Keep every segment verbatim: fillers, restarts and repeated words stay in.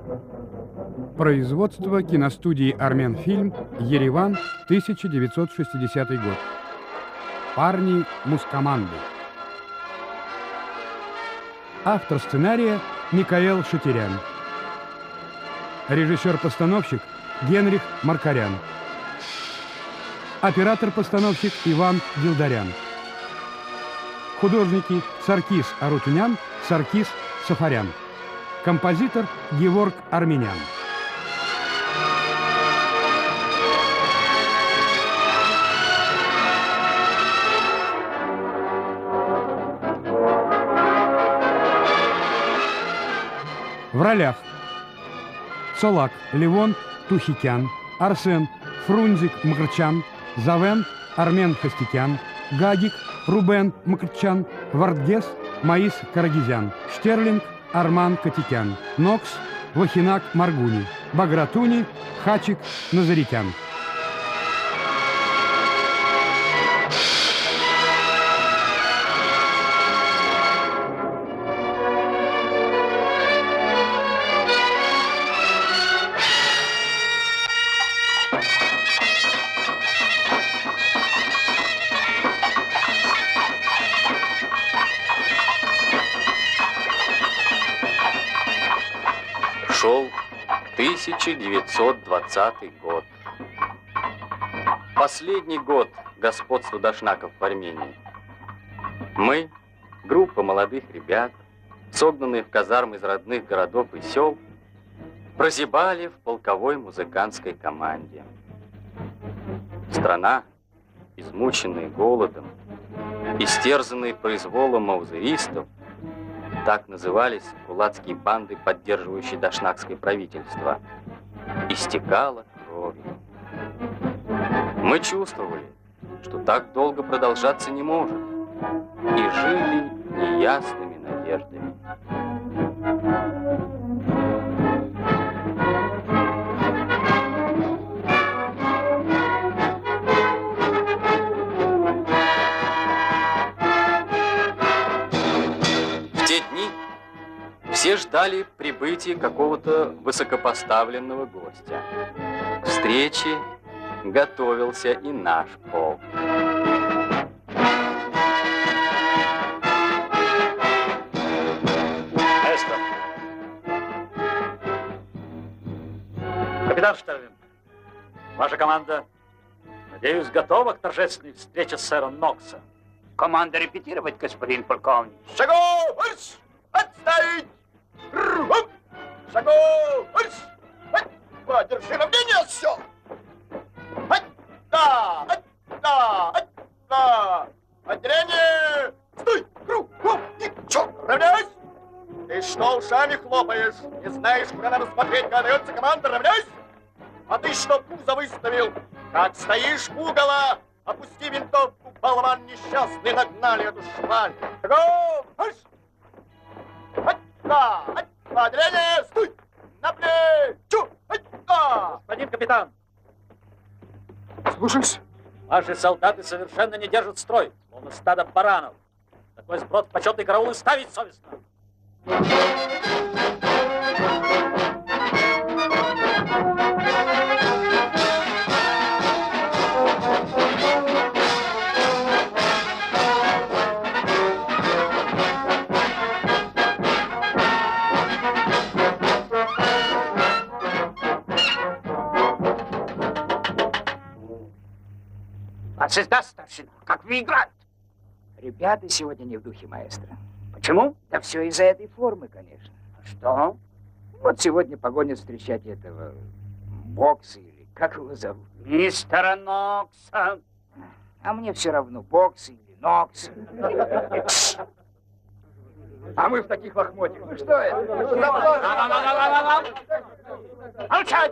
Производство киностудии «Арменфильм», Ереван, тысяча девятьсот шестидесятый год. Парни мускоманды. Автор сценария Микаэл Шатирян. Режиссер-постановщик Генрих Маркарян. Оператор-постановщик Иван Гилдарян. Художники Саркис Арутюнян, Саркис Сафарян. Композитор Геворг Арменян. В ролях: Цолак Левон Тухикян, Арсен Фрунзик Мкрчан, Завен Армен Хастикян, Гагик Рубен Мкрчан, Вардгес Маис Карагизян, Штерлинг Арман Катикян, Нокс Вахинак Маргуни, Багратуни Хачик Назаритян. тысяча девятьсот двадцатый год. Последний год господства дашнаков в Армении. Мы, группа молодых ребят, согнанные в казармы из родных городов и сел, прозябали в полковой музыкантской команде. Страна, измученная голодом, истерзанная произволом маузеристов, так назывались кулацкие банды, поддерживающие дашнакское правительство, истекала кровью. Мы чувствовали, что так долго продолжаться не может, и жили неясными надеждами. Все ждали прибытия какого-то высокопоставленного гостя. К встрече готовился и наш полк. Эстер. Капитан Штерлинг, ваша команда, надеюсь, готова к торжественной встрече с сэром Ноксом. Команда репетировать, господин полковник. Шагов! Отставить! Шагов! Держи равнение, все! Да! Да! Да! Отделение! Стой! Кругом! Ничего! Равняйсь! Ты что ушами хлопаешь? Не знаешь, куда надо смотреть, когда дается команда? Равняйсь! А ты что пузо выставил? Как стоишь пугало? Опусти винтовку, болван несчастный, нагнали эту шваль! Шагов! Да! Отделение! Стой! На плечо! Господин капитан! Слушаюсь. Ваши солдаты совершенно не держат строй, словно стадо баранов. Такой сброд в почетный караул и ставить совестно. Звезда, старшина, как вы играете? Ребята сегодня не в духе, маэстро. Почему? Да все из-за этой формы, конечно. Что? Вот сегодня погонят встречать этого Бокса или как его зовут? Мистера Нокса. А мне все равно, Бокс или Нокс. А мы в таких лохмотьях. Ну что это? Молчать!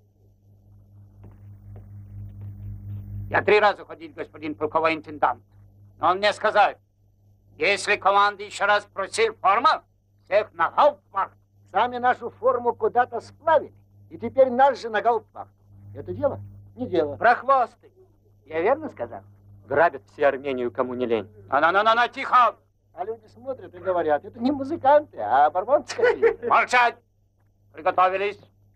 Я три раза ходил, господин полковой интендант. Но он мне сказал, если команда еще раз просил форма, всех на гауптвахту. Сами нашу форму куда-то сплавили. И теперь нас же на гауптвахту. Это дело? Не дело. Прохвосты. Я верно сказал? Грабят всю Армению, кому не лень. На-на-на-на, тихо! А люди смотрят и говорят, это не музыканты, а оборванцы какие-то. Молчать! Приготовились.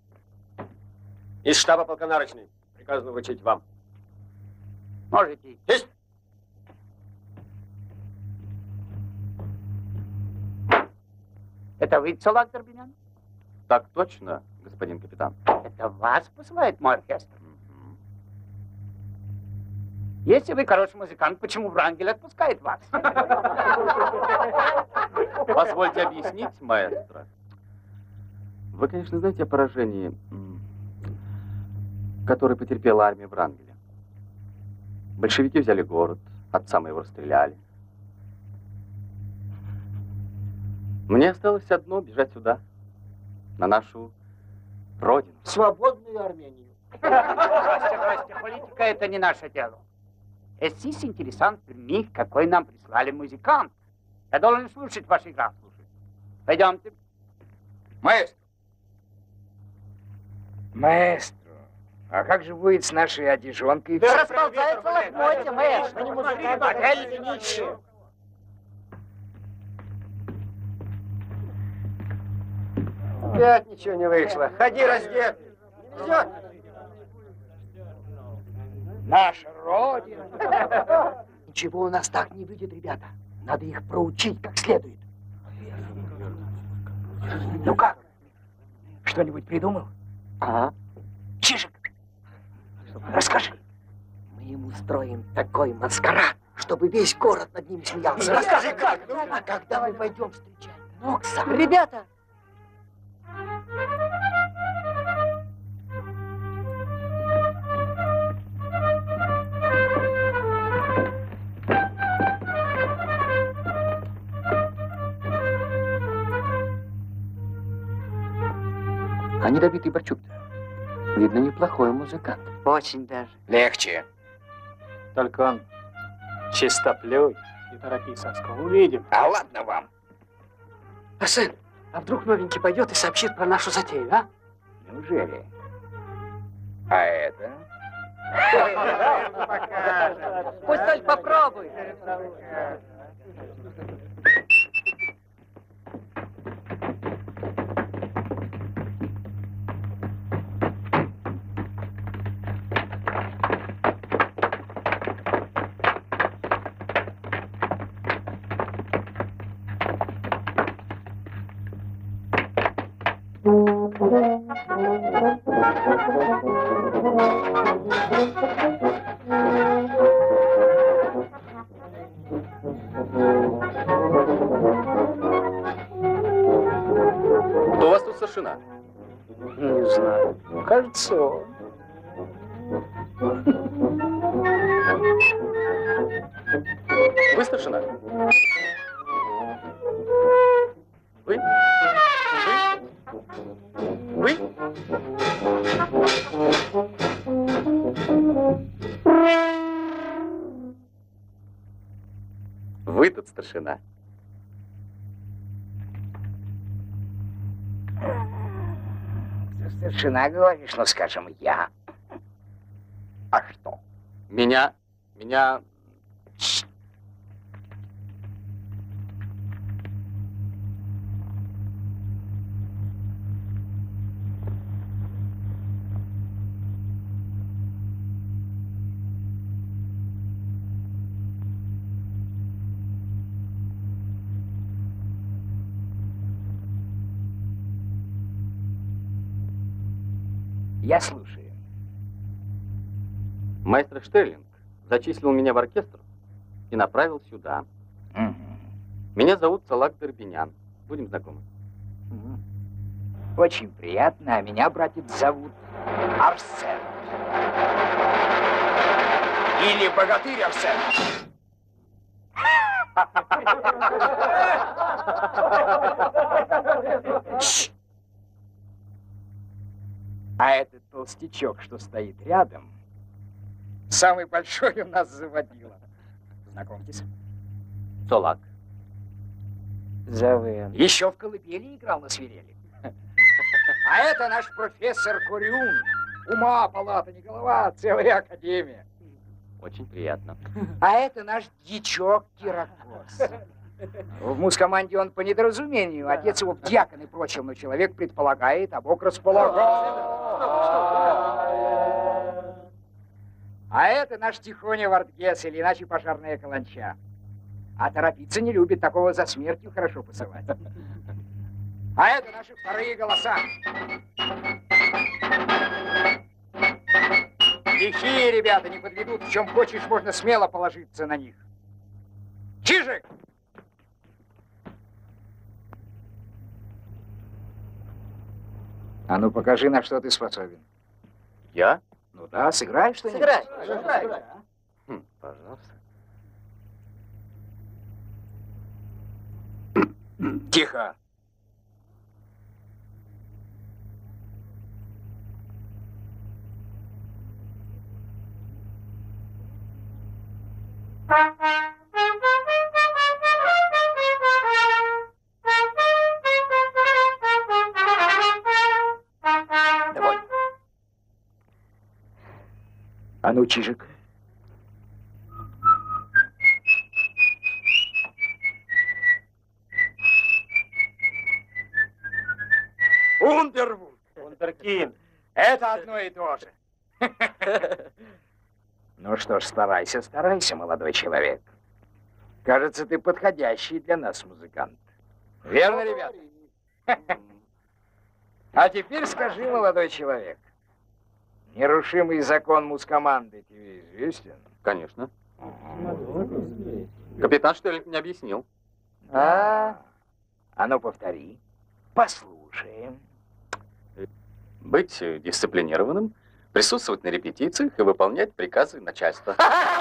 Из штаба полка Нарочный. Приказано вручить вам. Можете. Есть! Это вы, Цолак Дорбинян? Так точно, господин капитан. Это вас посылает мой оркестр? Если вы хороший музыкант, почему Врангель отпускает вас? Позвольте объяснить, маэстро. Вы, конечно, знаете о поражении, которое потерпела армия Врангеля. Большевики взяли город, отца моего расстреляли. Мне осталось одно — бежать сюда, на нашу родину. Свободную Армению. Бросьте, бросьте, политика — это не наше дело. Здесь интересант миг, какой нам прислали музыкант. Я должен слушать вашу игру. Пойдемте. Маэстро. Маэстро, а как же будет с нашей одежонкой? Да расползается лохмотья, маэстро. Не музыкант, а Отель нищие. Опять ничего не вышло. Ходи раздетый. Не везет. Наша родина. Ничего у нас так не выйдет, ребята. Надо их проучить как следует. Ну как? Что-нибудь придумал? А? Чижик, расскажи. Мы им устроим такой маскарад, чтобы весь город над ним смеялся. Расскажи, как? А когда мы пойдем встречать Нокса? Ребята! А недобитый Борчук, видно, неплохой музыкант. Очень даже. Легче. Только он чистоплюй. Не торопись, Саско, увидим. А ладно вам. Арсен, а вдруг новенький пойдет и сообщит про нашу затею, а? Неужели? А это? Пусть только попробует. Кто у вас тут старшина? Не знаю. Кажется, он. Вы старшина? Вы? Вы? Вы? Вы тут старшина. Ты старшина, говоришь, ну, скажем, я. А что? Меня, меня... Я слушаю. Маэстро Штерлинг зачислил меня в оркестр и направил сюда. Угу. Меня зовут Цолак Дорбинян. Будем знакомы. Угу. Очень приятно, а меня, братец, зовут Арсен. Или богатырь Арсен. А этот толстячок, что стоит рядом, самый большой у нас заводила. Знакомьтесь. Цолак. Завен. Еще в колыбели играл на свирели. А это наш профессор Курюн. Ума палата, не голова, а целая академия. Очень приятно. А это наш дьячок Киракос. В мускоманде он по недоразумению. Отец его в дьяконы прочил, но человек предполагает, а Бог располагает. А это наш Тихоня Вартгес, или иначе пожарная каланча. А торопиться не любит, такого за смертью хорошо посылать. А это наши вторые голоса. Лихие ребята, не подведут. В чем хочешь, можно смело положиться на них. Чижик! А ну покажи, на что ты способен. Я? Ну да, сыграй что-нибудь. Сыграй. Сыграй. Да. Хм, пожалуйста. Тихо. Довольно. А ну, Чижик. Ундервуд. Вундеркинд. Это одно и то же. Ну что ж, старайся, старайся, молодой человек. Кажется, ты подходящий для нас музыкант. Верно, ребята? А теперь скажи, молодой человек, нерушимый закон мускоманды тебе известен? Конечно. Капитан что-нибудь не объяснил. А, а ну повтори. Послушаем. Быть э, дисциплинированным, присутствовать на репетициях и выполнять приказы начальства.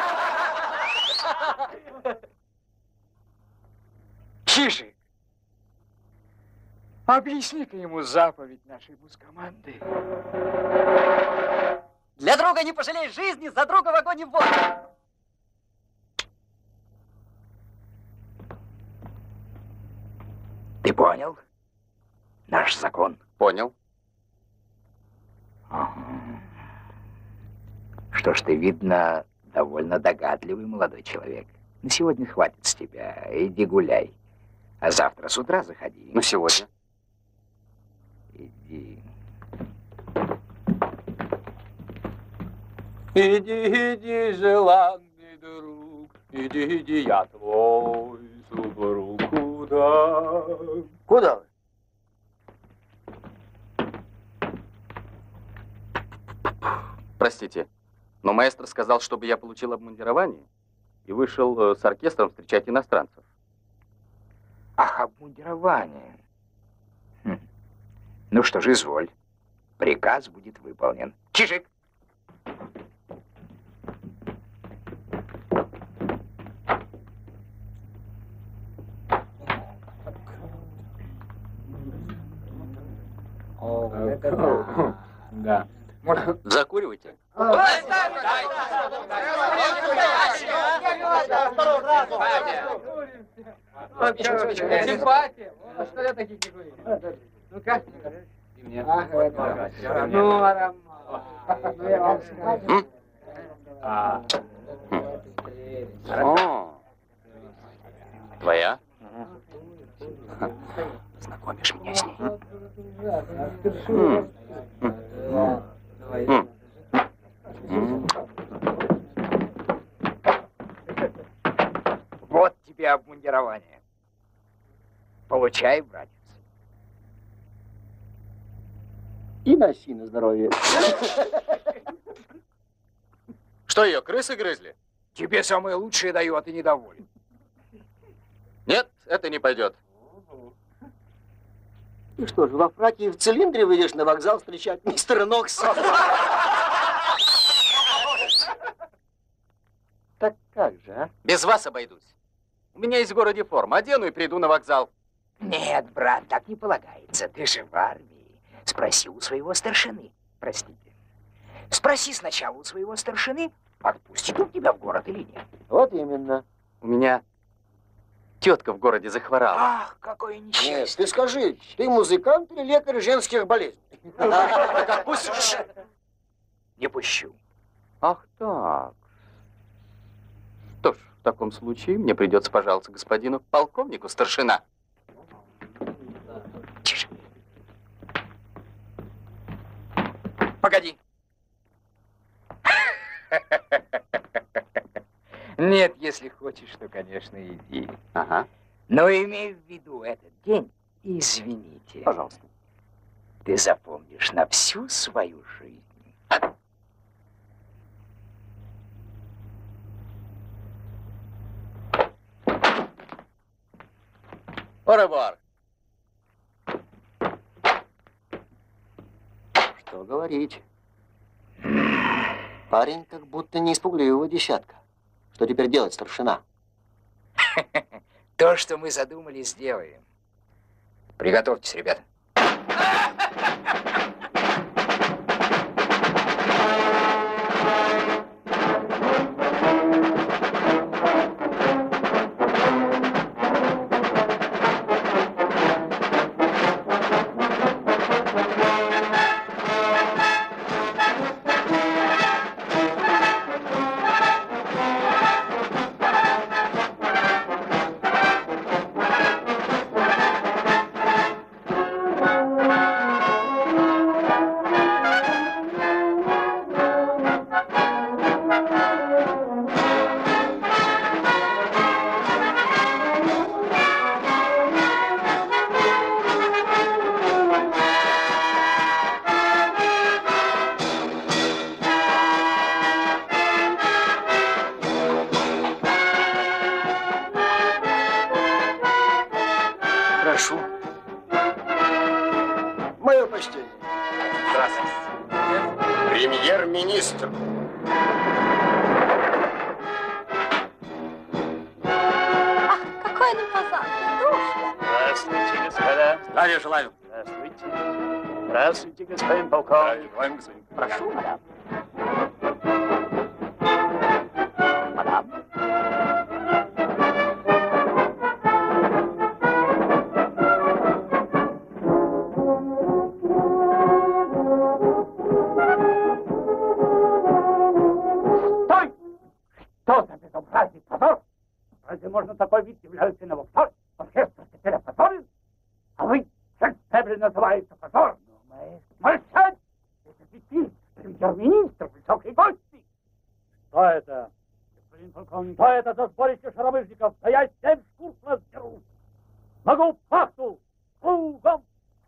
Чижик, объясни-ка ему заповедь нашей мускоманды. Для друга не пожалей жизни, за друга в огонь и в воду. Ты понял? Наш закон. Понял. Ага. Что ж, ты, видно, довольно догадливый молодой человек. На сегодня хватит с тебя. Иди гуляй. А завтра с утра заходи. Ну, сегодня. Иди. Иди, иди, желанный друг, иди, иди, я твой супруг. Куда? Куда вы? Простите, но маэстро сказал, чтобы я получил обмундирование и вышел э, с оркестром встречать иностранцев. Ах, обмундирование. Хм. Ну что ж, изволь. Приказ будет выполнен. Чижик! Да. Закуривайте. Симпатия. Что я такие кикури? Ну-ка. Ну, аромат. Ну, я вам скажу. О, твоя? Знакомишь меня с ней? М. М. М. Вот тебе обмундирование. Получай, братец. И носи на здоровье. Что ее, крысы грызли? Тебе самое лучшее даю, а ты недоволен. Нет, это не пойдет. Ты что же, во фраке и в цилиндре выйдешь на вокзал встречать мистера Нокса? Так как же, а? Без вас обойдусь. У меня есть в городе форма. Одену и приду на вокзал. Нет, брат, так не полагается. Ты же в армии. Спроси у своего старшины. Простите. Спроси сначала у своего старшины, отпустит он тебя в город или нет. Вот именно. У меня тетка в городе захворала. Ах, какое Нет, несчастье. ты скажи, ты музыкант или лекарь женских болезней? Так отпустишь? Не пущу. Ах так. Что ж, таком случае мне придется пожаловаться господину полковнику старшина. Тише. Погоди. Нет, если хочешь, то, конечно, иди. Ага. Но имей в виду этот день, извините. Пожалуйста. Ты запомнишь на всю свою жизнь. Барабар. Что говорить? Парень как будто не испугливого десятка. Что теперь делать, старшина? То, что мы задумали, сделаем. Приготовьтесь, ребята. Прошу. Мое почтение. Здравствуйте. Премьер-министр. Ах, какой он импозантный, дружка. Здравствуйте, господа. Здравия желаю. Здравствуйте. Здравствуйте, господин полковник. Здравия, господин. Прошу, мадам. Мадам. Стой! Что за безобразие, позор? Разве можно такой вид является на вокзале? Оркестр теперь опозорен? А вы, фельдфебель, называется позор? Ну, мы... Молчать! Это ведь премьер-министр, высокие гости! Что это? Господин полковник, что это за сборище шаромыжников? Да я семь шкур раздеру. Могу факту. Кругом.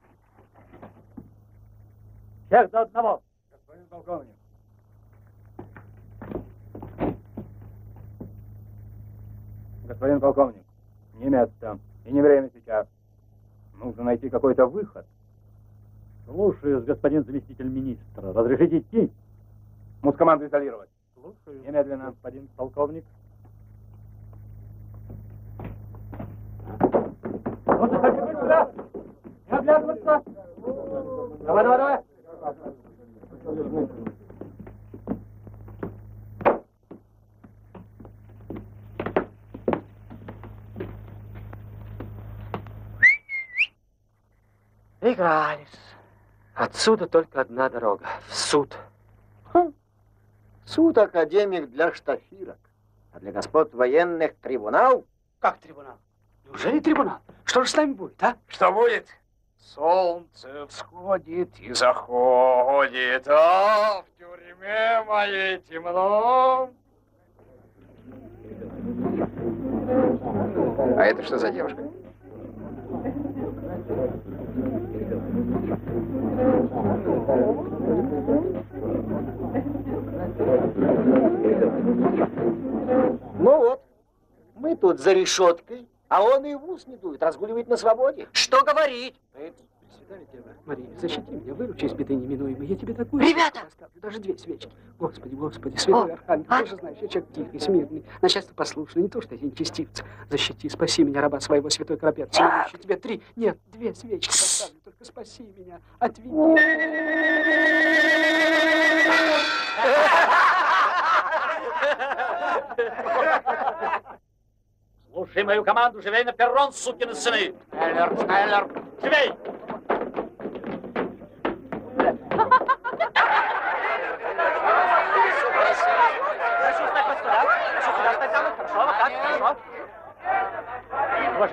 Всех до одного. Господин полковник. Господин полковник, не место и не время сейчас. Нужно найти какой-то выход. Слушаюсь, господин заместитель министра. Разрешите идти? Мускоманду изолировать. Слушаю. Немедленно. Господин полковник. Ну, заходи сюда. Не оглядываться. Давай, давай, давай. Игрались. Отсюда только одна дорога. В суд. Суд академик для штафирок, а для господ военных трибунал. Как трибунал? Неужели трибунал? Что же с нами будет, а? Что будет? Солнце всходит и заходит, а в тюрьме моей темно. А это что за девушка? Ну вот, мы тут за решеткой, а он и в ус не дует, разгуливает на свободе. Что говорить? Мария, защити меня, выручи из беды неминуемой. Я тебе такую Ребята! поставлю, даже две свечки. Господи, Господи, святой Архангел, а? ты же знаешь, я человек тихий, смирный, начальство послушный, не то что один нечестивец. Защити, спаси меня, раба своего, святой Коропец. Я еще тебе три, нет, две свечки поставлю, только спаси меня, отведи. Слушай мою команду, живей на перрон, сукины сыны! Шнеллер, Шнеллер! Живей!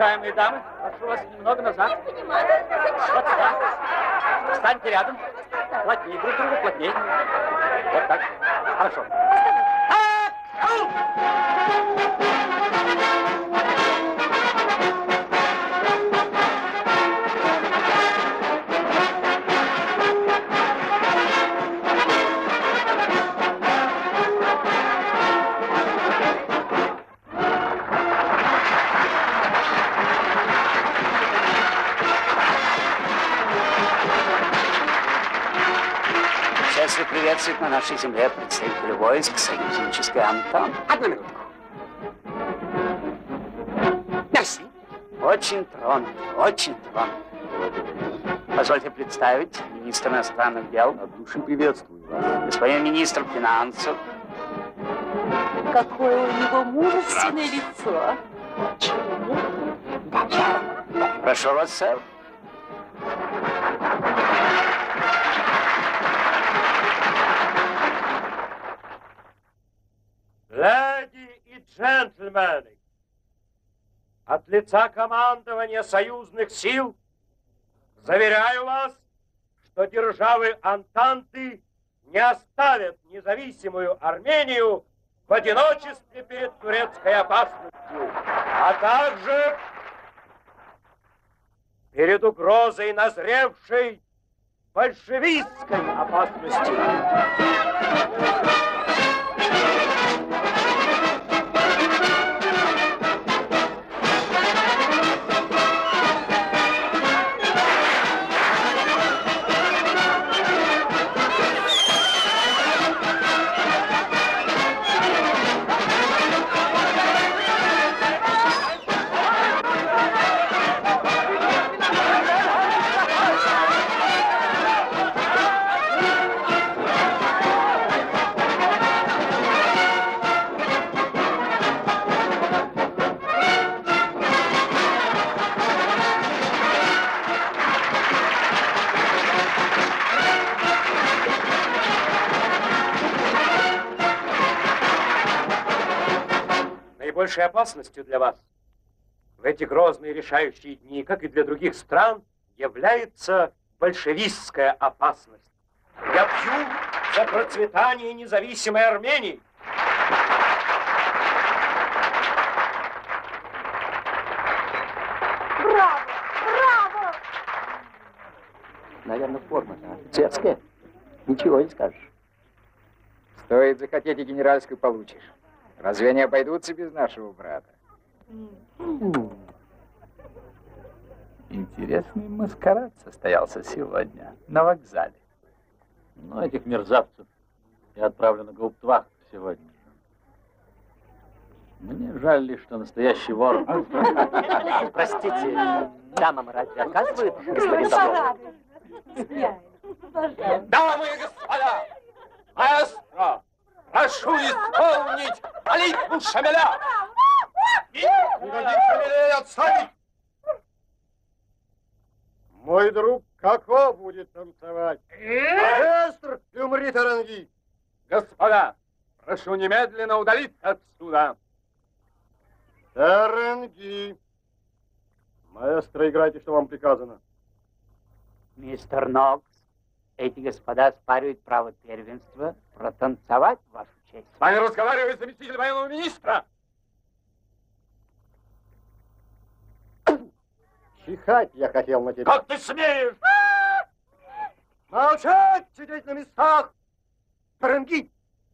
Уважаемые дамы, прошу вас немного назад. Вот сюда. Встаньте рядом. Плотнее друг другу, плотнее. Вот так. Хорошо. Чествую приветствует на нашей земле представитель войск союзнической Антан. Одну минутку. Мерси. Очень тронут, очень тронут. Позвольте представить министра иностранных дел. От души приветствую вас. Господин министр финансов. Какое у него мужественное лицо. Прошу вас, сэр. Леди и джентльмены, от лица командования союзных сил заверяю вас, что державы Антанты не оставят независимую Армению в одиночестве перед турецкой опасностью, а также перед угрозой назревшей большевистской опасности. Наибольшей опасностью для вас в эти грозные решающие дни, как и для других стран, является большевистская опасность. Я пью за процветание независимой Армении. Браво! Браво! Наверное, форма-то офицерская. Ничего не скажешь. Стоит захотеть, и генеральскую получишь. Разве они обойдутся без нашего брата? Интересный маскарад состоялся сегодня на вокзале. Ну, этих мерзавцев я отправлю на гауптвахту сегодня. Мне жаль лишь, что настоящий вор... Простите, дамам разве оказывают, господин Добров? Дамы и господа, маэстро, прошу исполнить молитву Шамиля. Не дадим Шамилей отставить. Мой друг Како будет танцевать. Маэстро, и умри, Таранги. Господа, прошу немедленно удалиться отсюда. Таранги. Маэстро, играйте, что вам приказано. Мистер Нокс, эти господа спаривают право первенства протанцевать вашу честь. С вами разговаривает заместитель военного министра. Чихать я хотел на тебя. Как ты смеешь? Молчать, сидеть на местах. Таранги.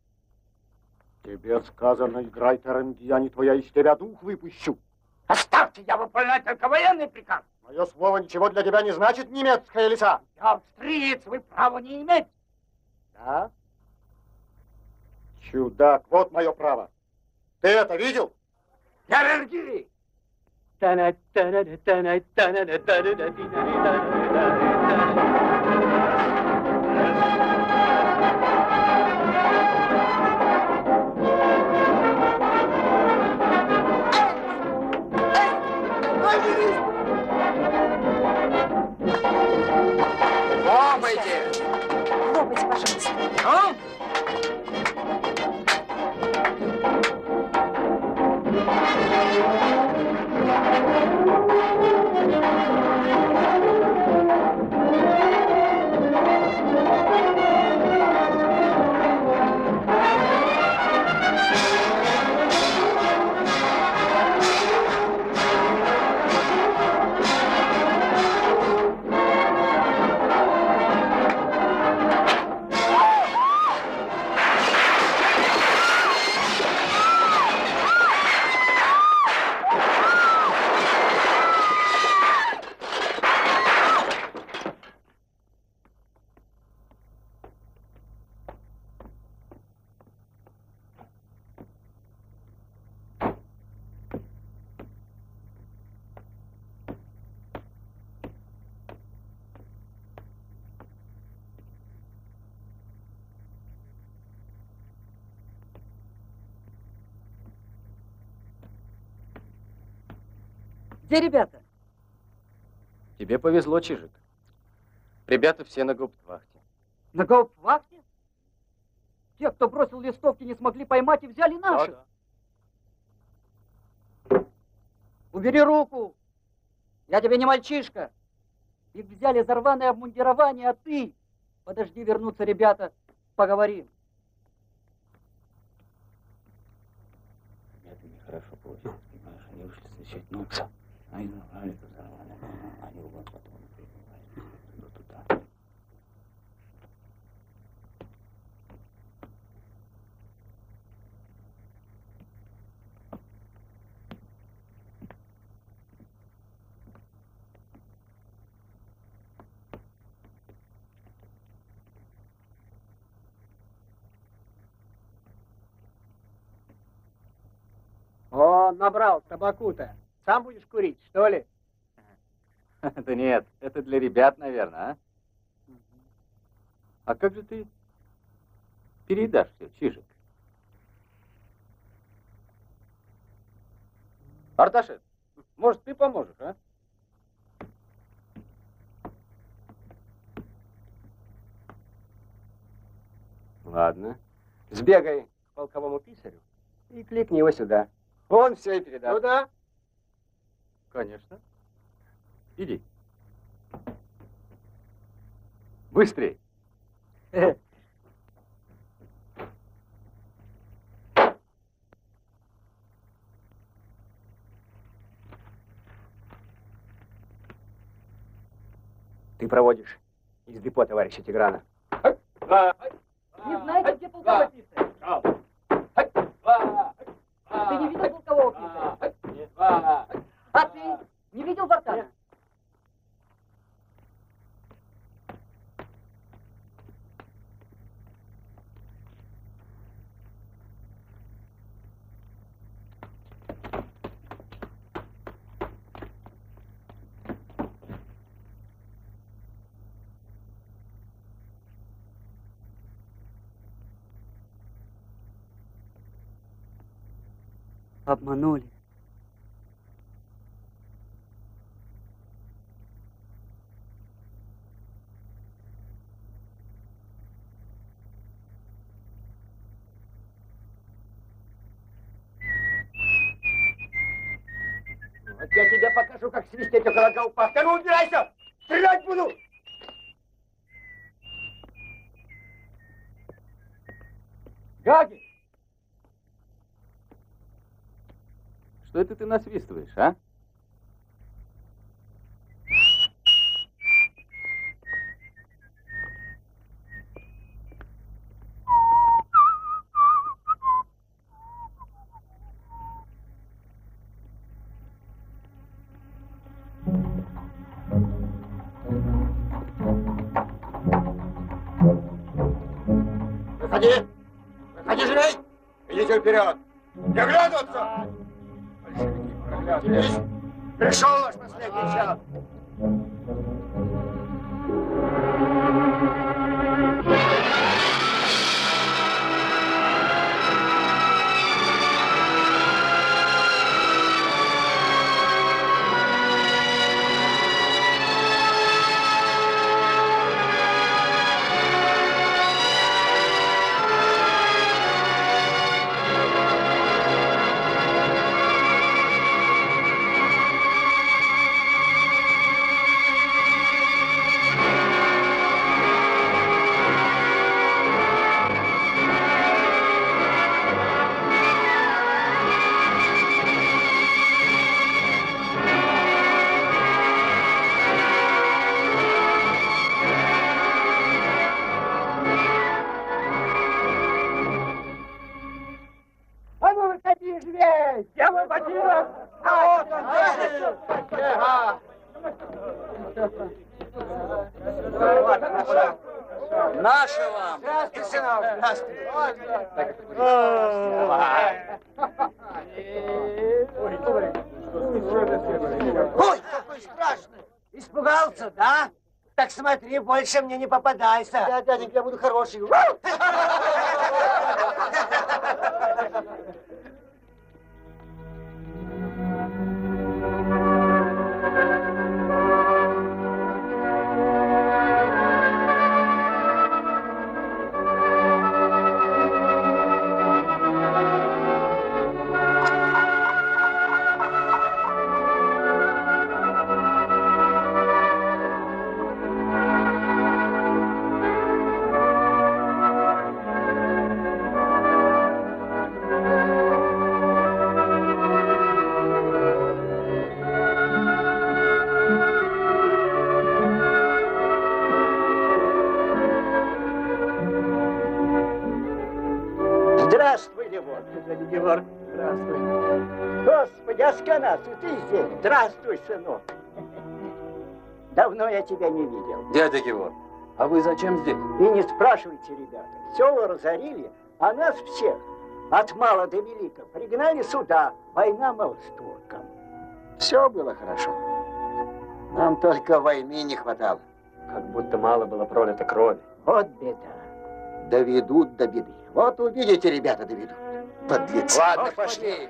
Тебе сказано, играй, Таранги, а не то я из тебя дух выпущу. Оставьте, я выполняю только военный приказ. Мое слово ничего для тебя не значит, немецкая лица. Я австриец, вы права не иметь. Да? Чудак, вот мое право. Ты это видел? Таранги! Хлопайте! Хлопайте, пожалуйста. Ну? Где ребята? Тебе повезло, Чижик. Ребята все на гауптвахте. На гауптвахте? Те, кто бросил листовки, не смогли поймать и взяли наши. Да, да. Убери руку. Я тебе не мальчишка. Их взяли за рваное обмундирование, а ты... Подожди, вернутся ребята, поговорим. Ребята нехорошо получилось, понимаешь, они вышли встречать Нокса. Они набрали это взорвали. Они вот потом вот туда. О, набрал табаку-то. Сам будешь курить, что ли? Да нет, это для ребят, наверное, а? А как же ты передашь все, Чижик? Арташев, может, ты поможешь, а? Ладно. Сбегай к полковому писарю и кликни его сюда. Он все и передаст. Ну да. Конечно. Иди. Быстрей. Ты проводишь из депо товарища Тиграна. Не знаете, где полковой писарь? Ты не видел полкового писаря? А ты не видел Вартана? Обманули. Вот я тебе покажу, как свистеть около гауптвахты. А ну, убирайся! Стрелять буду! Гаги! Что это ты насвистываешь, а? Выходи! Выходи живей! Идите вперед! Не оглядываться! Большевики, проглядывались! Пришел ваш последний час! Я мой ботинок! А вот он! Ага. Наша вам! Здравствуй, сынок! Здравствуй! Ой, какой страшный! Испугался, да? Так смотри, больше мне не попадайся. Да, дяденька, я буду хороший. Здравствуй, Левон. Егор, здравствуй. Господи, Асканас, и ты здесь? Здравствуй, сынок. Давно я тебя не видел. Дядя Георг, а вы зачем здесь? И не спрашивайте, ребята. Села разорили, а нас всех, от мала до велика, пригнали сюда. Война, мол, с турком. Все было хорошо. Нам только войны не хватало. Как будто мало было пролито крови. Вот беда. Доведут до беды. Вот увидите, ребята, доведут. Подлецы. Ладно, пошли.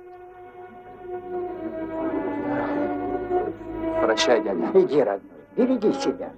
Прощай, дядя. Иди, родной, береги себя.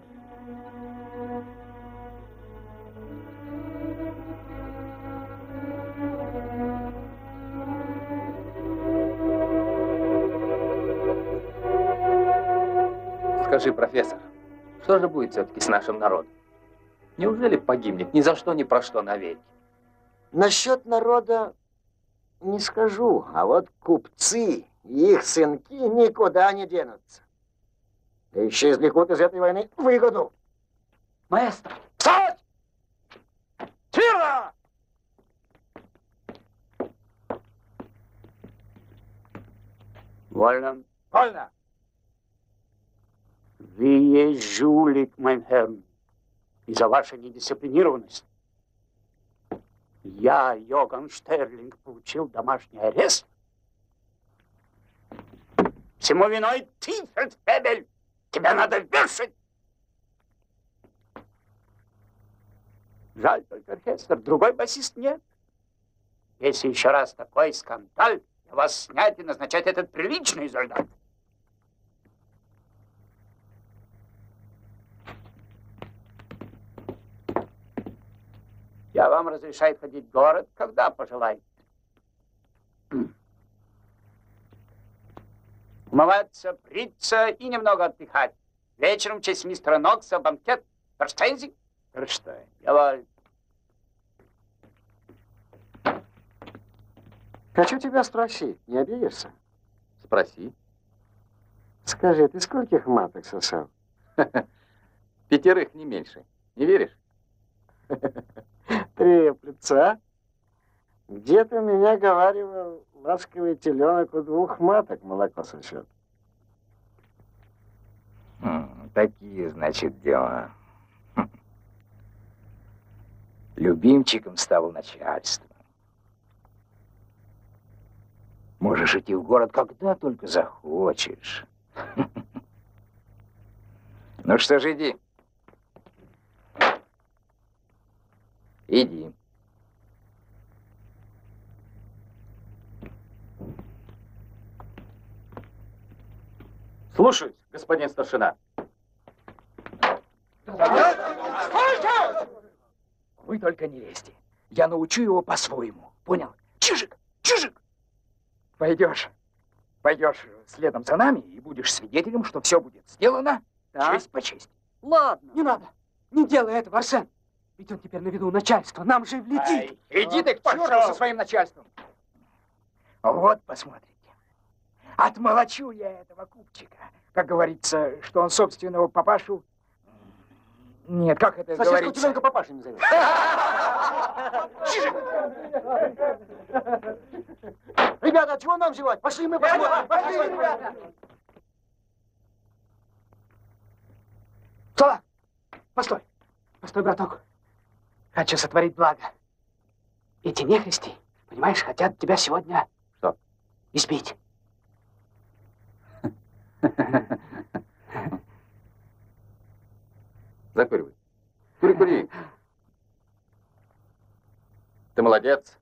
Скажи, профессор, что же будет все-таки с нашим народом? Неужели погибнет ни за что, ни про что навеки? Насчет народа не скажу, а вот купцы и их сынки никуда не денутся. Да еще извлекут из этой войны выгоду. Маэстро! Встать! Тихо! Вольно. Вольно! Вы есть жулик, mein Herr, из-за вашей недисциплинированности. Я, Йоган Штерлинг, получил домашний арест. Всему виной ты, фельдфебель. Тебя надо вешать. Жаль только оркестр, другой басист нет. Если еще раз такой скандал, я вас снять и назначать этот приличный солдат. Я вам разрешаю ходить в город, когда пожелаете. Умываться, бриться и немного отдыхать. Вечером в честь мистера Нокса банкет. Verstehen Sie? Verstehen. Jawohl. Хочу тебя спросить, не обидишься? Спроси. Скажи, ты скольких маток сосал? Пятерых, не меньше. Не веришь? Треплется, а? Где ты меня говаривал, ласковый теленок у двух маток молоко сосет? Хм, такие, значит, дела. Хм. Любимчиком стал начальство. Можешь идти в город, когда только захочешь. Ну что ж, иди. Иди. Слушаюсь, господин старшина. Вы только не лезьте. Я научу его по-своему. Понял? Чижик, чижик. Пойдешь, пойдешь следом за нами и будешь свидетелем, что все будет сделано Да? честь по чести. Ладно. Не надо. Не делай этого, Арсен. Ведь он теперь на виду начальства. Нам же влетит. Ай, иди ты к черту со своим начальством. Вот посмотрите. Отмолочу я этого купчика. Как говорится, что он собственного папашу... Нет, как это Соседского говорится? теленка папашей не зовет. Ребята, чего нам зевать? Пошли мы посмотрим. Пошли, ребята. Соло, постой. Постой, браток. Хочу сотворить благо. Эти нехристи, понимаешь, хотят тебя сегодня... Что? Избить. Закуривай. Кури, кури. Ты молодец.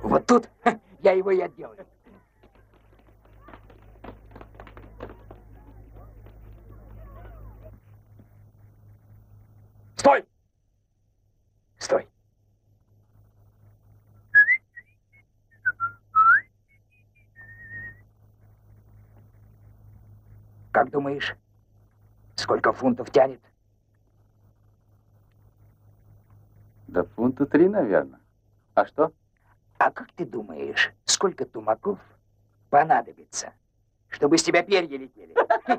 Вот тут я его и отделаю. Стой! Стой! Как думаешь, сколько фунтов тянет? Да фунта три, наверное. А что? А как ты думаешь, сколько тумаков понадобится, чтобы с тебя перья летели?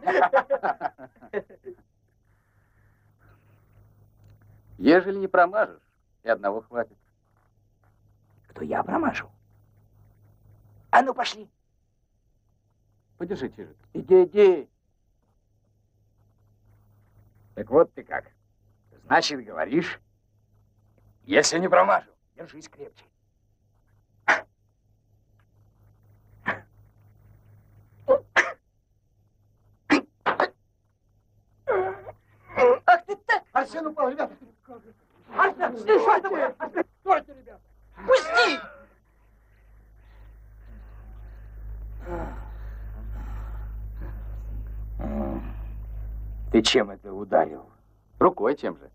Ежели не промажешь, и одного хватит. Кто я промажу? А ну, пошли. Подержи, Чижик. Иди, иди. Так вот ты как. Значит, говоришь, если не промажу, держись крепче. Ах ты так! Арсен упал, ребята! Арсен, что это было? Стойте, ребята! Пусти! Ты чем это ударил? Рукой чем же?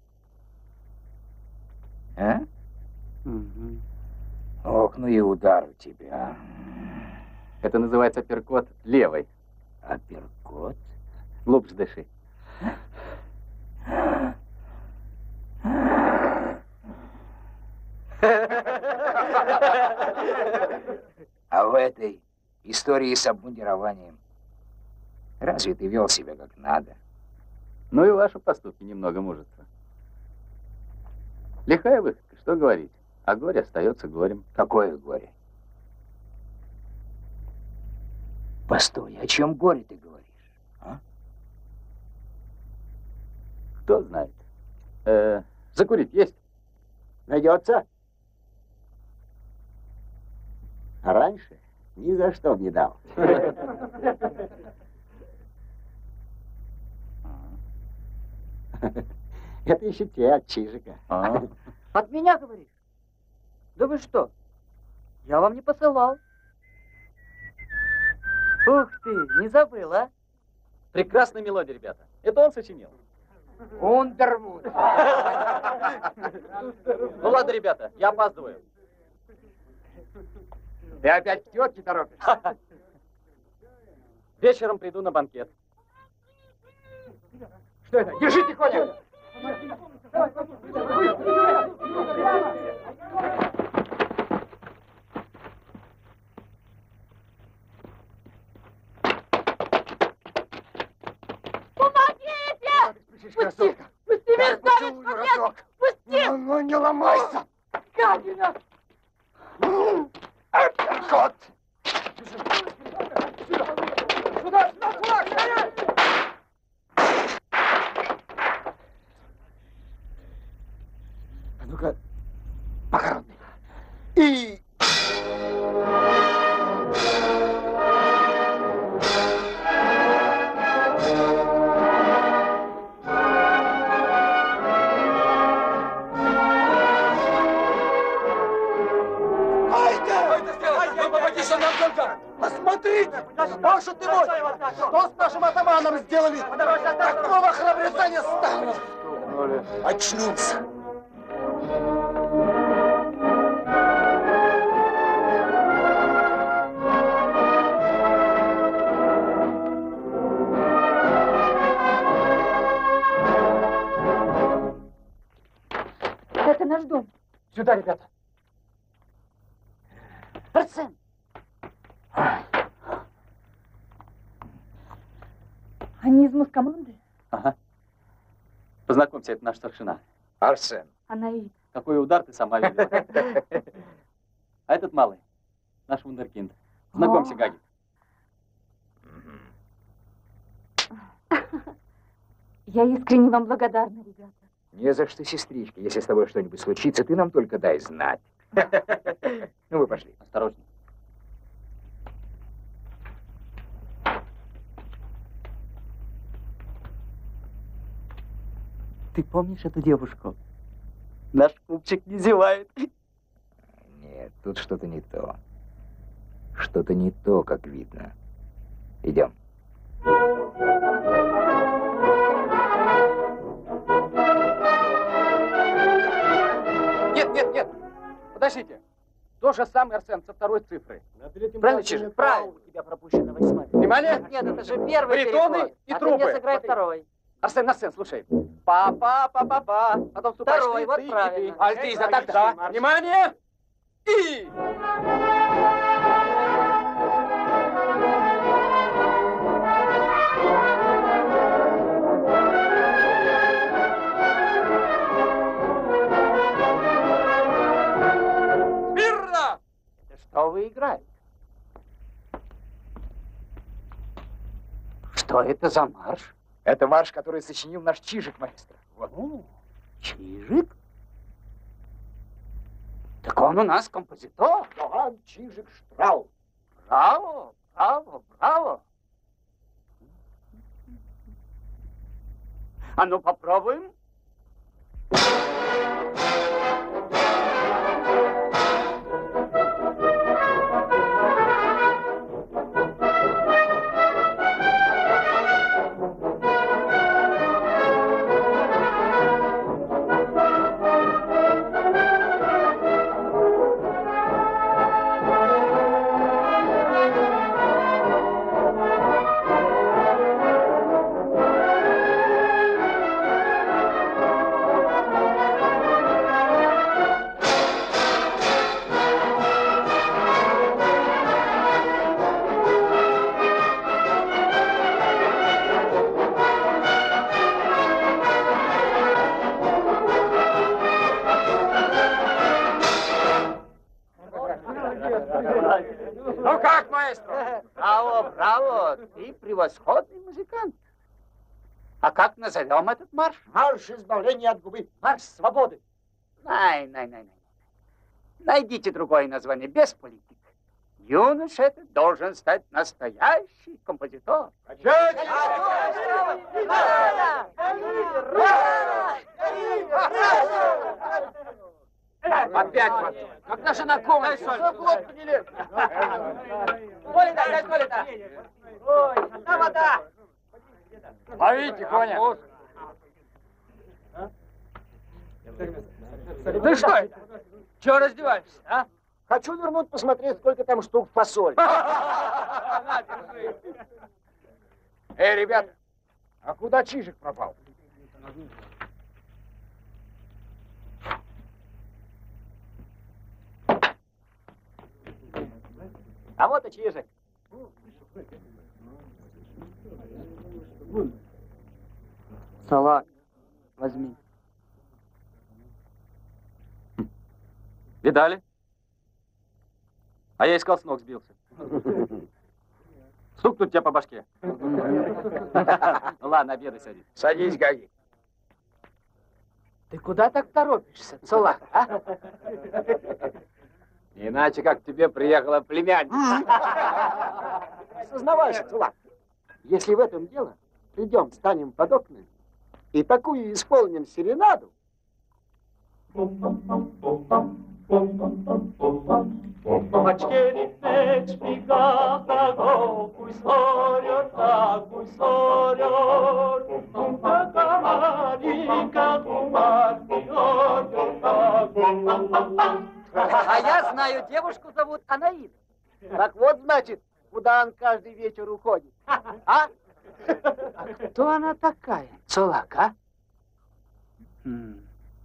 А? Угу. Ох, ну и удар у тебя. Это называется апперкот левой. Апперкот? Глубже дыши. А в этой истории с обмундированием разве ты вел себя как надо? Ну и ваши поступки немного мужества. Лихая выходка, что говорить. А горе остается горем. Какое горе? Постой, о чем горе ты говоришь? А? Кто знает. Э, закурить есть? Найдется? А раньше ни за что не дал. Это еще те от Чижика. От меня, говоришь? Да вы что? Я вам не посылал. Ух ты, не забыл, а? Прекрасная мелодия, ребята. Это он сочинил. Ундервуд. Ну ладно, ребята, я опаздываю. Ты опять к тетке торопишься? Вечером приду на банкет. Что это? Держи тихонько! Помогите! Пусти! Пусти, мерзавец! Нет! Пусти! Ну, ну, не ломайся! Гадина! Апперкот! Сюда, сюда, кулак, стоять! А ну-ка, макаронный. И... Посмотрите! Боже ты мой! Что с нашим атаманом сделали? Такого храбреца не стало! Очнулся! Это наш дом. Сюда, ребята! Арсен! Они из Москоманды? Ага. Познакомься, это наш старшина. Арсен. Анаид. Какой удар ты сама видела. А этот малый, наш вундеркинд. Знакомься, Гаги. Я искренне вам благодарна, ребята. Не за что, сестричка. Если с тобой что-нибудь случится, ты нам только дай знать. Ну, вы пошли. Осторожней. Ты помнишь эту девушку? Наш купчик не зевает. Нет, Нет, тут что-то не то. Что-то не то, как видно. Идем. Нет, нет, нет. Подождите. То же самое, Арсен, со второй цифры. Правильно, Чижик? Правильно. У тебя пропущена восьмая. Внимание! Нет, это же первый Баритоны переход. и а трубы. ты мне сыграй второй. Арсен, Арсен, слушай. Па-па-па-па-па. Потом вступаешь Второй, ты, вот ты и правильно. ты. Альтиза, тогда. Внимание! И... Смирно! Что вы играете? Что это за марш? Это марш, который сочинил наш Чижик, маэстро. Вот. О, Чижик? Так он у нас композитор. Йоганн Чижик Штраус. Браво, браво, браво. А ну попробуем. Ну как, маэстро? Браво, браво. Ты превосходный музыкант. А как назовем этот марш? Марш избавления от губы. Марш свободы. Най, най, най, най. Найдите другое название, без политик. Юноша этот должен стать настоящий композитор. Опять вот. Когда же на комнате? Что в глотку не лезет? Толита, дядь Толита! Ой, одна вода! Лови, тихоня. Ты что это? Чего раздеваешься, а? Хочу вернуть посмотреть, сколько там штук фасоль. Эй, ребята, а куда Чижик пропал? А вот и Чижик. Салат, возьми. Видали? А я искал, с ног сбился. Стукнуть тебя по башке. Ладно, обедай, садись. Садись, Гаги. Ты куда так торопишься, Цулак, а? Иначе как к тебе приехала племянница. Сознавайся, Цулак, если в этом дело, придем, станем под окнами и такую исполним серенаду. А я знаю, девушку зовут Анаида. Так вот, значит, куда он каждый вечер уходит. А? Кто она такая, Цулак, а? М.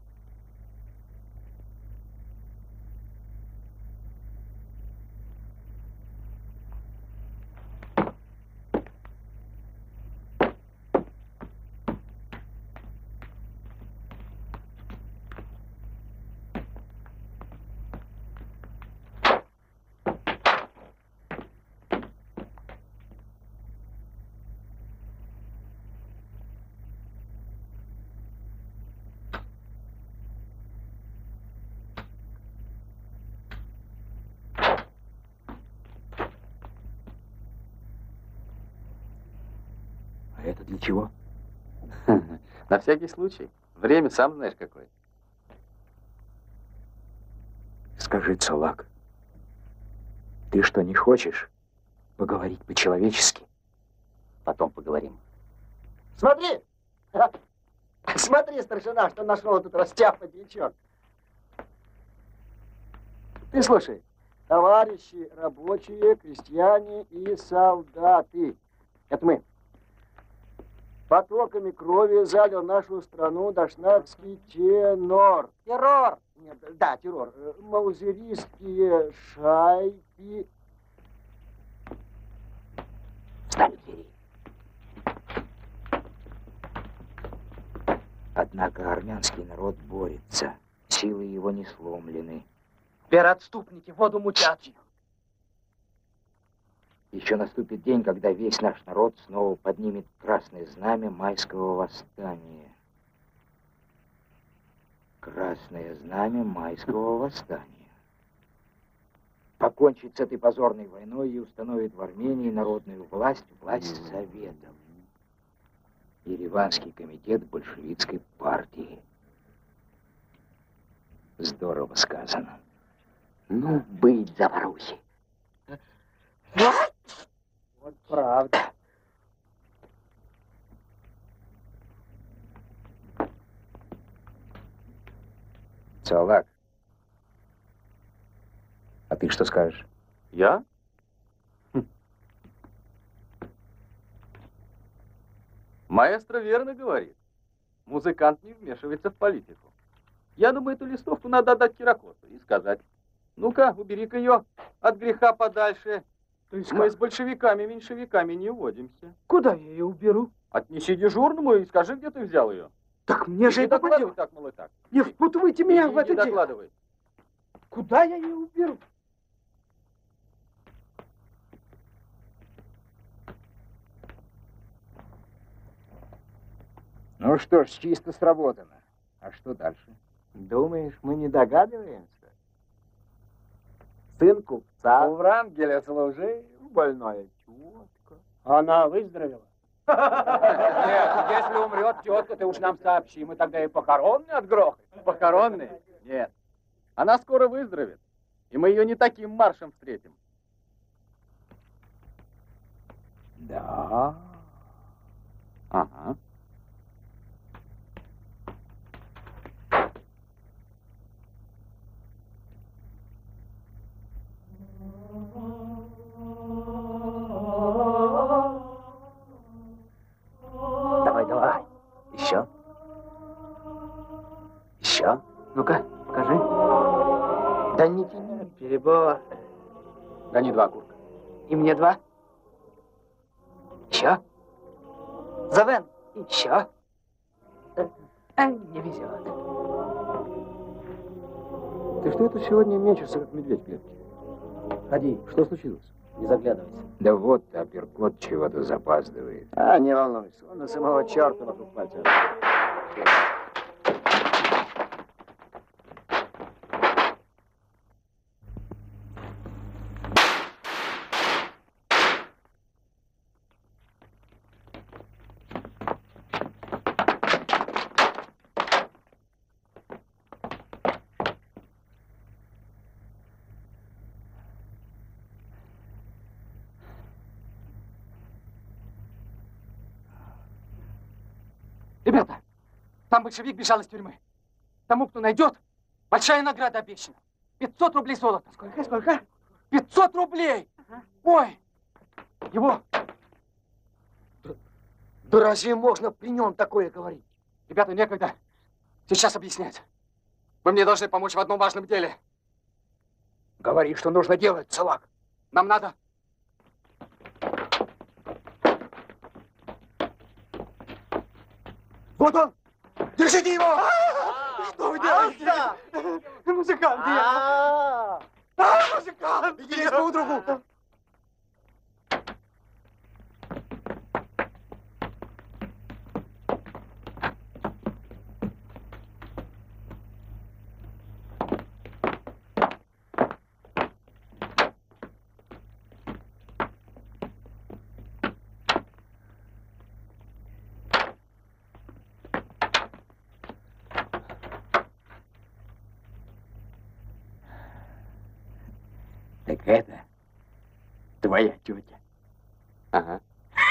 А это для чего? На всякий случай. Время сам знаешь какое. Скажи, Цулак, Ты что, не хочешь поговорить по-человечески? Потом поговорим. Смотри! Смотри, старшина, что нашел этот растяпа дьячок. Ты слушай. Товарищи рабочие, крестьяне и солдаты. Это мы. Потоками крови залил нашу страну дашнакский тенор. Террор! Нет, да, террор. Маузеристские шайки. Встань в двери. Однако армянский народ борется. Силы его не сломлены. Вероотступники воду мутят. Еще наступит день, когда весь наш народ снова поднимет красное знамя майского восстания. Красное знамя майского восстания. Покончит с этой позорной войной и установит в Армении народную власть, власть советов. Ереванский комитет большевистской партии. Здорово сказано. Ну, быть Запорожье. Вот правда. Салак, а ты что скажешь? Я? Хм. Маэстро верно говорит. Музыкант не вмешивается в политику. Я думаю, эту листовку надо отдать Киракосу и сказать: ну-ка, убери-ка ее от греха подальше. Мы с большевиками, меньшевиками не водимся. Куда я ее уберу? Отнеси дежурному и скажи, где ты взял ее. Так мне же не это докладывай попадет. так, мол, и так. Не впутывайте меня Иди, в это не дело. докладывай. Куда я ее уберу? Ну что ж, чисто сработано. А что дальше? Думаешь, мы не догадываемся? Сын купца. У Врангеля служи, Больная тетка. Она выздоровела? Нет, если умрет тетка, ты уж нам сообщи, мы тогда и похоронные отгрохаем. Похоронные? Нет. Она скоро выздоровеет. И мы ее не таким маршем встретим. Да. Ага. Давай, давай. Еще. Еще. Ну-ка, покажи. Да не тяни. Перебор. Гони два курка. И мне два. Еще. Завен. Еще. А, не везет. Ты что это сегодня мечешься, как медведь в клетке? Ходи, что случилось? Не заглядывайся. Да вот, апперкот чего-то запаздывает. А, не волнуйся, он на самого черта вокруг пальца. Ребята, там большевик бежал из тюрьмы. Тому, кто найдет, большая награда обещана. пятьсот рублей золота. Сколько, сколько? пятьсот рублей! Ага. Ой! Его! Да, да разве можно при нем такое говорить? Ребята, некогда. Сейчас объяснять. Вы мне должны помочь в одном важном деле. Говори, что нужно делать, Салак. Нам надо... Вот он! Держите его! Что вы делаете? Музыкант, А, музыкант! бегите к подругу! Так это Твоя тетя. Ага.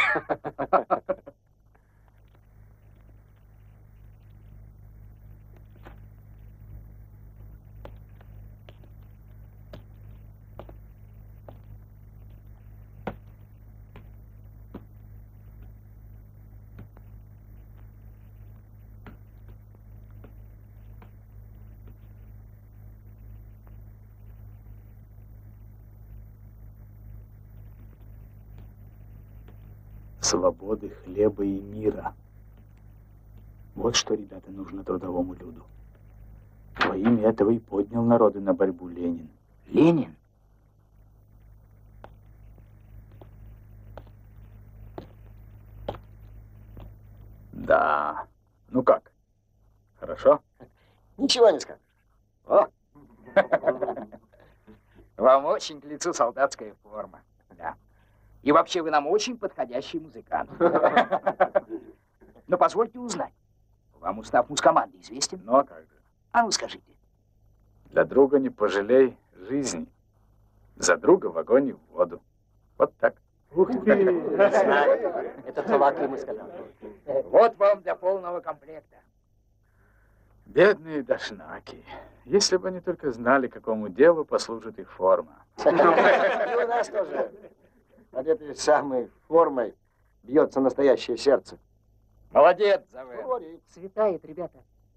Свободы, хлеба и мира. Вот что, ребята, нужно трудовому люду. Во имя этого и поднял народы на борьбу Ленин. Ленин? Да. Ну как? Хорошо? Ничего не скажешь. О! Вам очень к лицу солдатская форма. Да. И вообще вы нам очень подходящий музыкант. Но позвольте узнать, вам устав мускоманды известен? Ну а как же? А ну скажите. Для друга не пожалей жизни. За друга в огонь и в воду. Вот так. Ух ты! Это Цолак ему сказал. Вот вам для полного комплекта. Бедные дошнаки. Если бы они только знали, какому делу послужит их форма. И у нас тоже. Под этой самой формой бьется настоящее сердце. Молодец, Завен. Светает, ребята.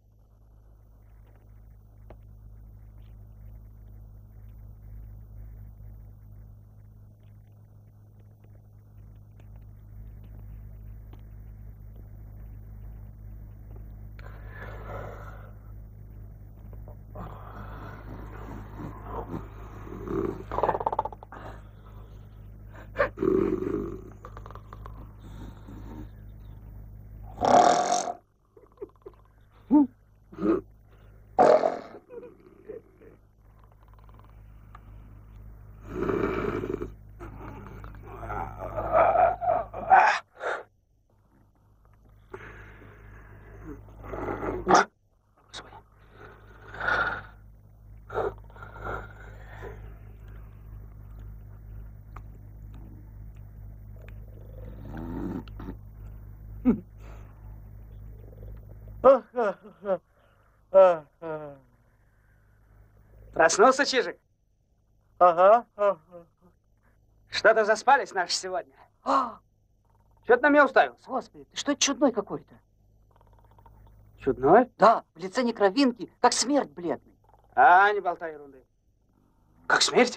Проснулся, Чижик? Ага. Что-то заспались наши сегодня. А! Что ты на меня уставился? Господи, ты что это чудной какой-то? Чудной? Да, в лице не кровинки, как смерть бледный. А, не болтай ерунды. Как смерть?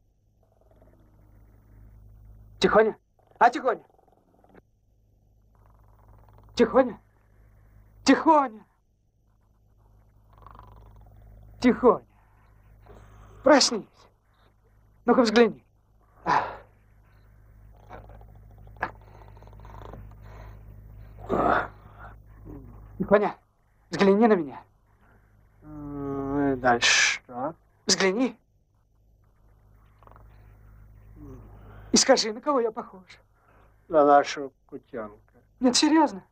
Тихоня? А, Тихоня? Тихоня? Тихоня? Тихоня? Проснись. Ну-ка взгляни. Тихоня, взгляни на меня. Дальше что? Взгляни. И скажи, на кого я похож? На нашего кутенка. Нет, серьезно.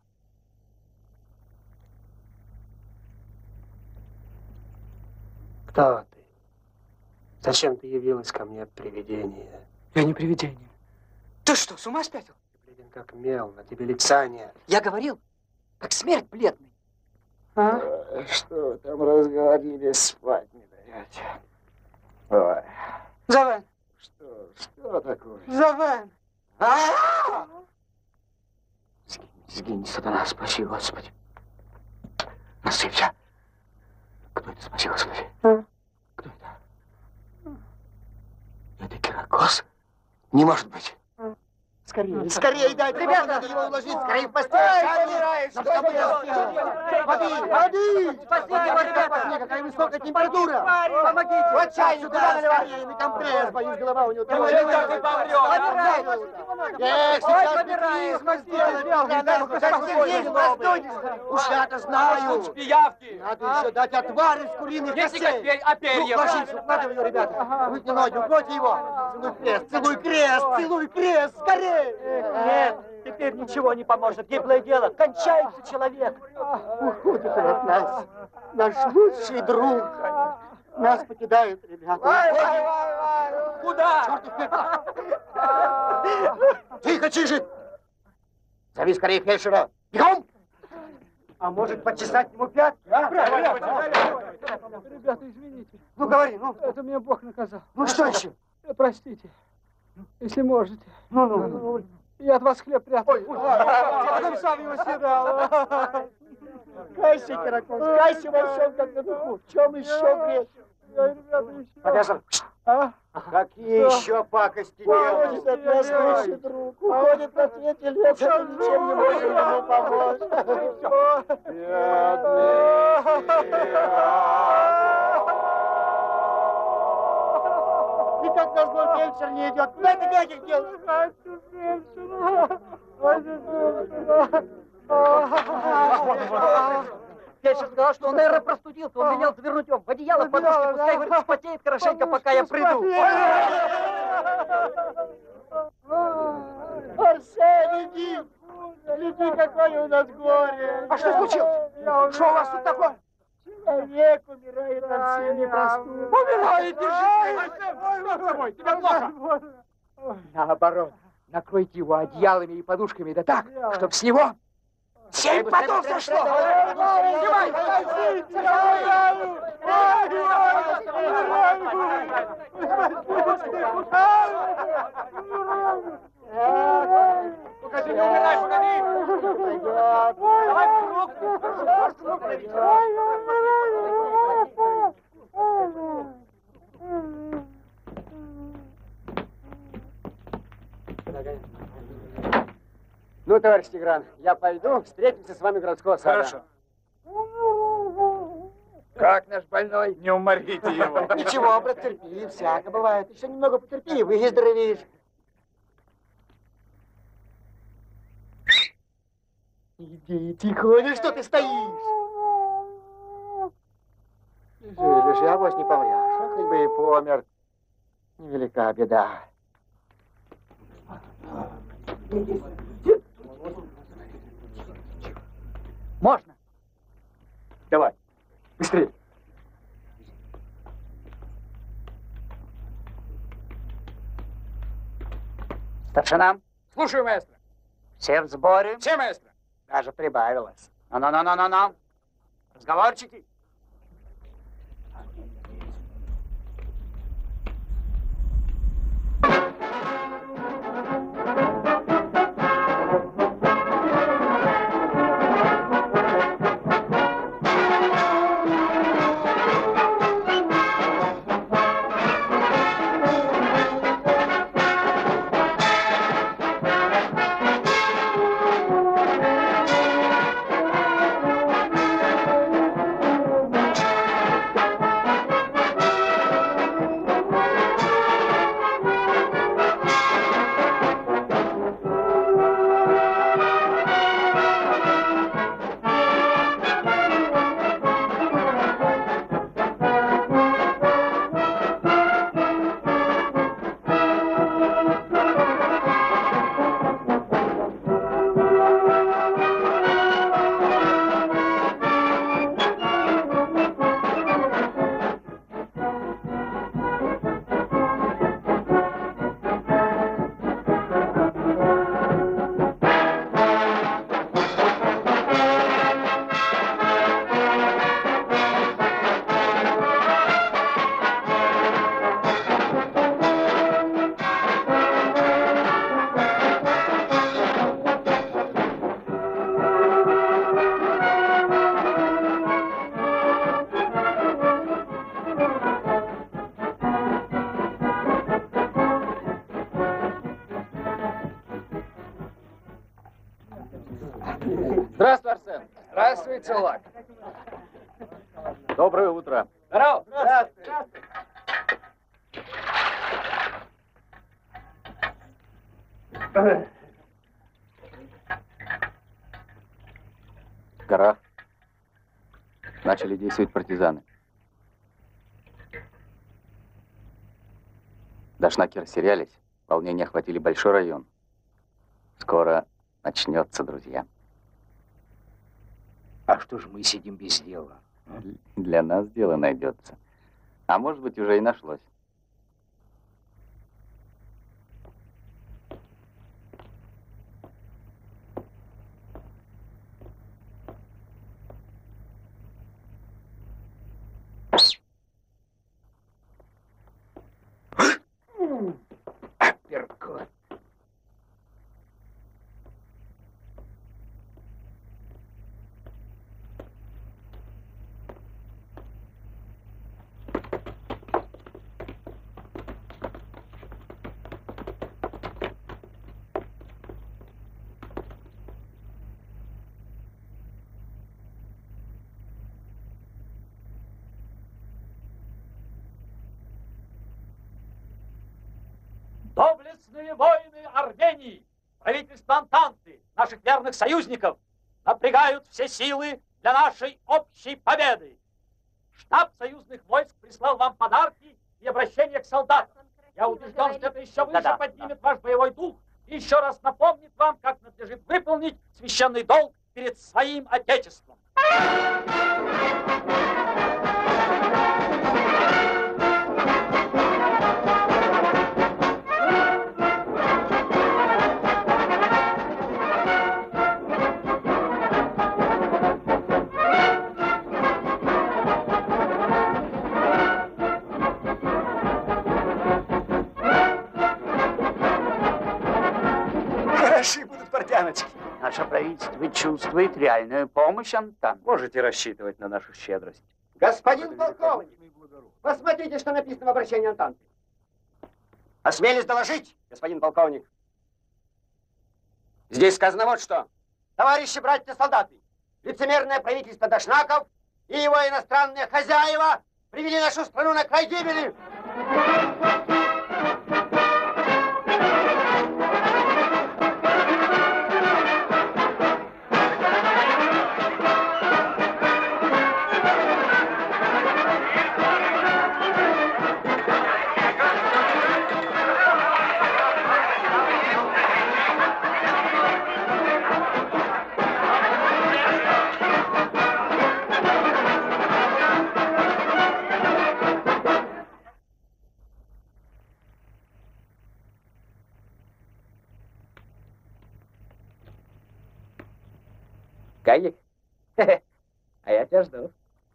Кто ты? Зачем ты явилась ко мне, привидение? Я не привидение. Ты что, с ума спятил? Ты бледен как мел, на тебе лица нет. Я говорил, как смерть бледный. А? Что вы там разговаривали, спать не даете? Ой. Завен! Что, что такое? Завен! Сгинь, сгинь, сатана, спаси, Господи. Насыпься. Кто это, спаси, Господи? А? Кто это? Это Киракос? Не может быть. Скорее, скорее, дайте, ребята, надо его уложить, скорее в постель. Ай, помирает, что Нам делать? Воды, воды! Спасите его, ребята! Какая высокая температура! Помогите! Вот чай сюда наливай! На компресс, боюсь, голова у него тревожная. Человек так и помрет! Эх, сейчас мы сделаем! Уж я-то знаю! Пиявки! Надо еще дать отвар из куриных Если костей! как перья! Ну, ложись, укладывай его, ребята! Вытяни ноги, укройте его! Целуй крест, целуй крест, целуй крест! Скорее! Нет, теперь ничего не поможет. Гиблое дело. Кончается человек. Уходит от нас наш лучший друг. Нас покидают, ребята. Вай, вай, вай, вай. Куда? Тихо, Чижик! Зови скорее фельдшера. Бегом! А может, почесать ему пятки? А? Ребята, извините. Ну, говори, ну. Это меня Бог наказал. Ну, что еще? Простите, если можете. Ну, ну. Я от вас хлеб прятал. Ой, потом сам его съедал. Кайся, Кираков, кайся во всем, как на духу. В чем еще грех? Профессор, а? Какие да. еще пакости делать? Уходит от нас лучший друг. Уходит на третий лет, это ничем не можем ему помочь. Никак назло фельдшер не идет. Куда ты Гагик делаешь? Фельдшер сказал, что он, наверное, простудился. Он велел завернуть его в одеяло, в подушки, пускай, говорит, вспотеет хорошенько, пока я приду. Арсен, иди! Гляди, какое у нас горе! А что случилось? Что у вас тут такое? Человек умирает, Арсен, не простудит. Умирает, держи! Что с тобой? Тебе плохо? Наоборот, накройте его одеялами и подушками, да так, чтоб с него семь потов сошло! Снимай! Погоди, не умирай, погоди! Давай круг! Ну, товарищ Тигран, я пойду, встретимся с вами у городского сада. Хорошо. Как наш больной? Не уморите его. Ничего, брат, терпи, всяко бывает. Еще немного потерпи, выздоровеешь. Иди, тихоня, что ты стоишь? Лежи, лежи, авось не помрешь. А хоть бы и помер. Невелика беда. Можно? Давай, быстрее. Старшина, Слушаю, маэстро. все в сборе? Все, маэстро. Даже прибавилось. Ну-ну-ну-ну-ну. Разговорчики. Здравствуй, Арсен. Здравствуй, Цулак. Доброе утро. Здорово. Здравствуй. В горах начали действовать партизаны. Дашнаки растерялись, волнения охватили большой район. Скоро начнется, друзья. А что ж мы сидим без дела? Для нас дело найдется. А может быть, уже и нашлось. Апперкот. Доблестные воины Армении, правительство Антанты, наших верных союзников, напрягают все силы для нашей общей победы. Штаб союзных войск прислал вам подарки и обращение к солдатам. Я убежден, что это еще выше Да-да. поднимет ваш боевой дух и еще раз напомнит вам, как надлежит выполнить священный долг перед своим Отечеством. Хороши будут портяночки. Наше правительство чувствует реальную помощь Антан. Можете рассчитывать на нашу щедрость. Господин полковник, посмотрите, что написано в обращении Антанты. Осмелюсь доложить, господин полковник. Здесь сказано вот что. Товарищи братья-солдаты, лицемерное правительство Дашнаков и его иностранные хозяева привели нашу страну на край гибели. Гайик? А я тебя жду.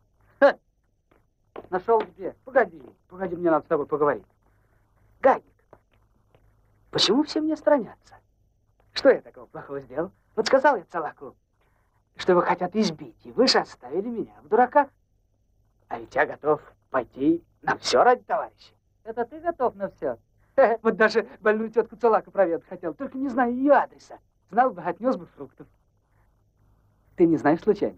Нашел где? Погоди, погоди, мне надо с тобой поговорить. Гайик, почему все мне сторонятся? Что я такого плохого сделал? Вот сказал я Цалаку, что его хотят избить, и вы же оставили меня в дураках. А ведь я готов пойти на все ради товарища. Это ты готов на все? Вот даже больную тетку Цалака проведать хотел, только не знаю ее адреса. Знал бы, отнес бы фруктов. Ты не знаешь случайно?